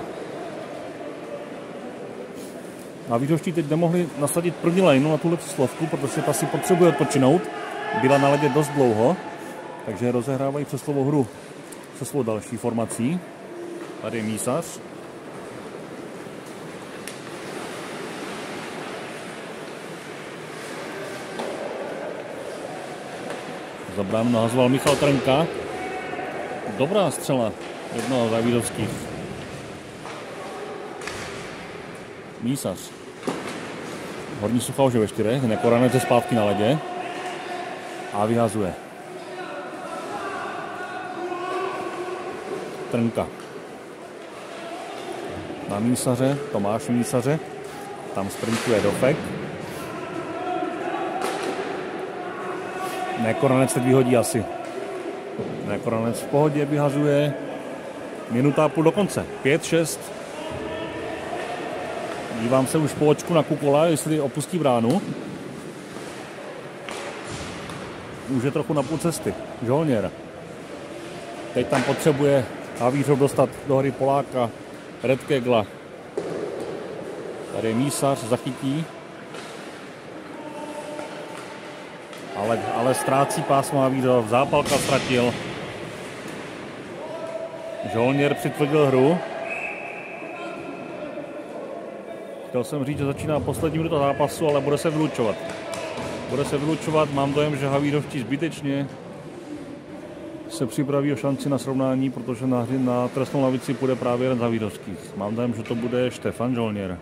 Havířovští teď nemohli nasadit první lajnu na tuhle přeslovku, protože ta si potřebuje odpočinout. Byla na ledě dost dlouho, takže rozehrávají přeslovou hru se svou další formací. Tady je Mísař. Za bránu nahazoval Michal Trnka. Dobrá střela jednoho z havířovských. Mísař. Horní Suchá už je ve 4, Nekoranec je zpátky na ledě. A vyhazuje. Trnka. Na Mísaře, Tomáš Mísaře. Tam sprintuje Dofek. Nekoranec teď vyhodí asi. Nekoranec v pohodě vyhazuje. Minuta a půl do konce. 5-6. Dívám se už po očku na Kukola, jestli opustí bránu. Už je trochu na půl cesty. Žolněr. Teď tam potřebuje Havířov dostat do hry Poláka. Redkegla. Tady je Mísař, zachytí. Ale ztrácí pásmo Havířov. Zápalka ztratil. Žolněr přitvrdil hru. Chtěl jsem říct, že začíná poslední minuta zápasu, ale bude se vylučovat. Mám dojem, že havířovští zbytečně se připraví o šanci na srovnání, protože na trestnou lavici půjde právě jeden z havířovských. Mám dojem, že to bude Štefan Žolněr.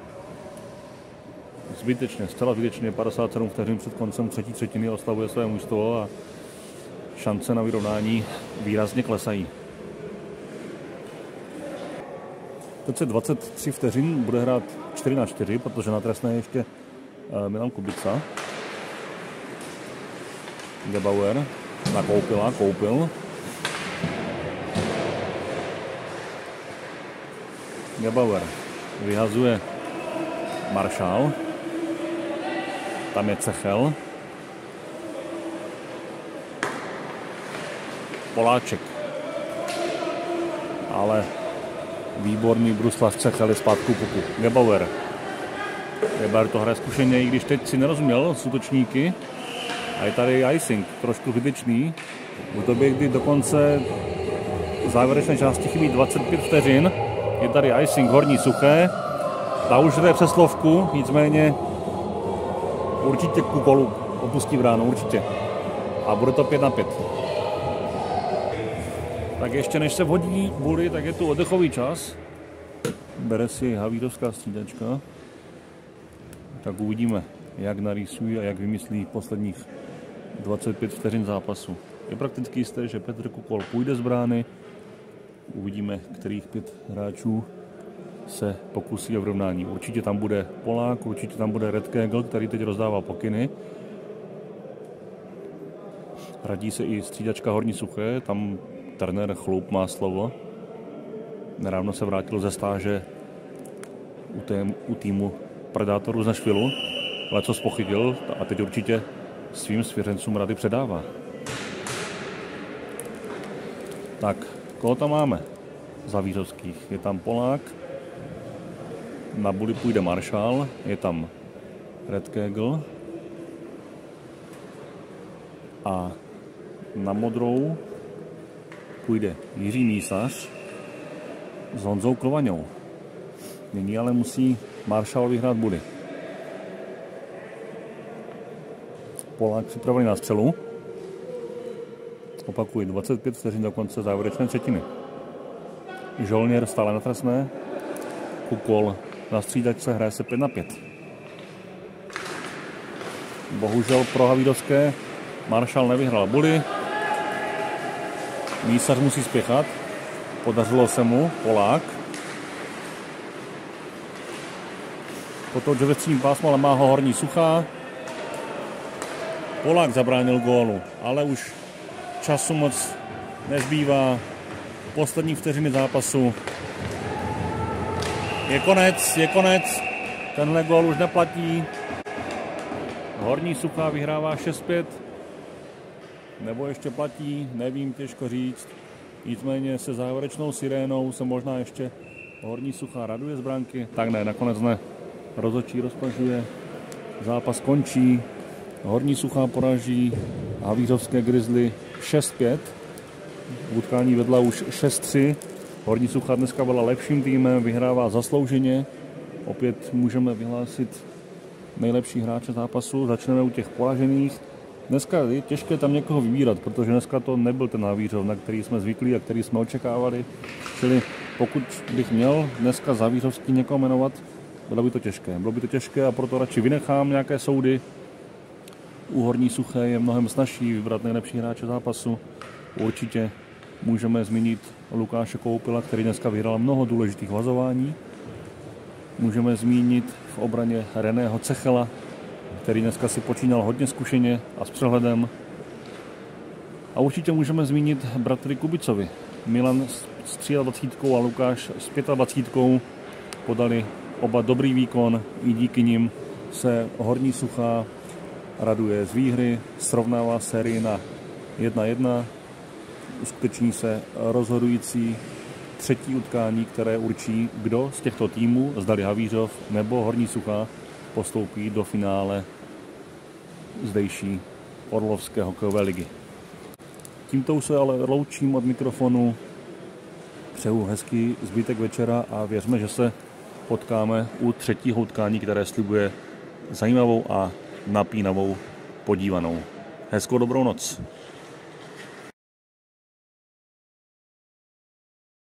Zcela zbytečně, 57 vteřin před koncem třetí třetiny oslavuje své mužstvo a šance na vyrovnání výrazně klesají. Teď se 23 vteřin bude hrát 4-4, protože na trestné ještě Milan Kubica. Gebauer koupil. Gebauer vyhazuje Maršál. Tam je Cechel. Poláček. Ale výborný Bruslav Cechel je zpátky puku. Gebauer to hraje zkušeně, i když teď si nerozuměl s útočníky. A je tady icing, trošku zbytečný. V době, kdy dokonce závěrečné části chybí 25 vteřin, je tady icing Horní Suché. Ta už jde přeslovku, nicméně určitě Kukol opustí bránu, určitě. A bude to 5-5. Tak ještě než se vhodí buly, tak je tu oddechový čas. Bere si havířovská střídačka. Tak uvidíme, jak narýsují a jak vymyslí posledních 25 vteřin zápasu. Je prakticky jisté, že Petr Kukol půjde z brány. Uvidíme, kterých 5 hráčů se pokusí o vyrovnání. Určitě tam bude Polák, určitě tam bude Redkegel, který teď rozdává pokyny. Radí se i střídačka Horní Suché, tam trenér Chloup má slovo. Nedávno se vrátil ze stáže u týmu Predátorů z Nashvillu, ale co spochytil a teď určitě svým svěřencům rady předává. Tak, koho tam máme z havířovských? Je tam Polák, na buly půjde Maršál, je tam Redkegel a na modrou půjde Jiří Mísař s Honzou Klovaňou. Nyní ale musí Maršál vyhrát buly. Polák připravený na střelu. Opakuji, 25 vteřin do konce závěrečné třetiny. Žolněr stále na trestné. Kukol na střídačce, hraje se 5-5. Bohužel pro havířovské Maršál nevyhrál buly. Mísař musí spěchat. Podařilo se mu, Polák. Potom ve středním pásmu, ale má ho Horní Suchá. Polák zabránil gólu, ale už času moc nezbývá. Poslední vteřiny zápasu. Je konec. Tenhle gól už neplatí. Horní Suchá vyhrává 6-5. Nebo ještě platí, nevím, těžko říct. Nicméně se závěrečnou sirénou se možná ještě Horní Suchá raduje z branky. Tak ne, nakonec ne. Rozhodčí rozpažuje. Zápas končí. Horní Suchá poraží havířovské Grizzly 6-5. V utkání vedla už 6-3. Horní Suchá dneska byla lepším týmem, vyhrává zaslouženě. Opět můžeme vyhlásit nejlepší hráče zápasu. Začneme u těch poražených. Dneska je těžké tam někoho vybírat, protože dneska to nebyl ten Havířov, na který jsme zvyklí a který jsme očekávali. Čili pokud bych měl dneska za havířovský někoho jmenovat, bylo by to těžké. Bylo by to těžké a proto radši vynechám nějaké soudy. U Horní Suché je mnohem snazší vybrat nejlepší hráče zápasu. Určitě můžeme zmínit Lukáše Koupila, který dneska vyhrál mnoho důležitých vazování. Můžeme zmínit v obraně Reného Cechela, který dneska si počínal hodně zkušeně a s přehledem. A určitě můžeme zmínit bratry Kubicovi. Milan s 23 a Lukáš s 25 podali oba dobrý výkon. I díky nim se Horní Suchá raduje z výhry, srovnává sérii na 1-1. Uskuteční se rozhodující třetí utkání, které určí, kdo z těchto týmů, zdali Havířov nebo Horní Suchá, postoupí do finále zdejší orlovské hokejové ligy. Tímto se ale loučím od mikrofonu. Přeju hezký zbytek večera a věřme, že se potkáme u třetího utkání, které slibuje zajímavou a napínavou podívanou. Hezkou dobrou noc.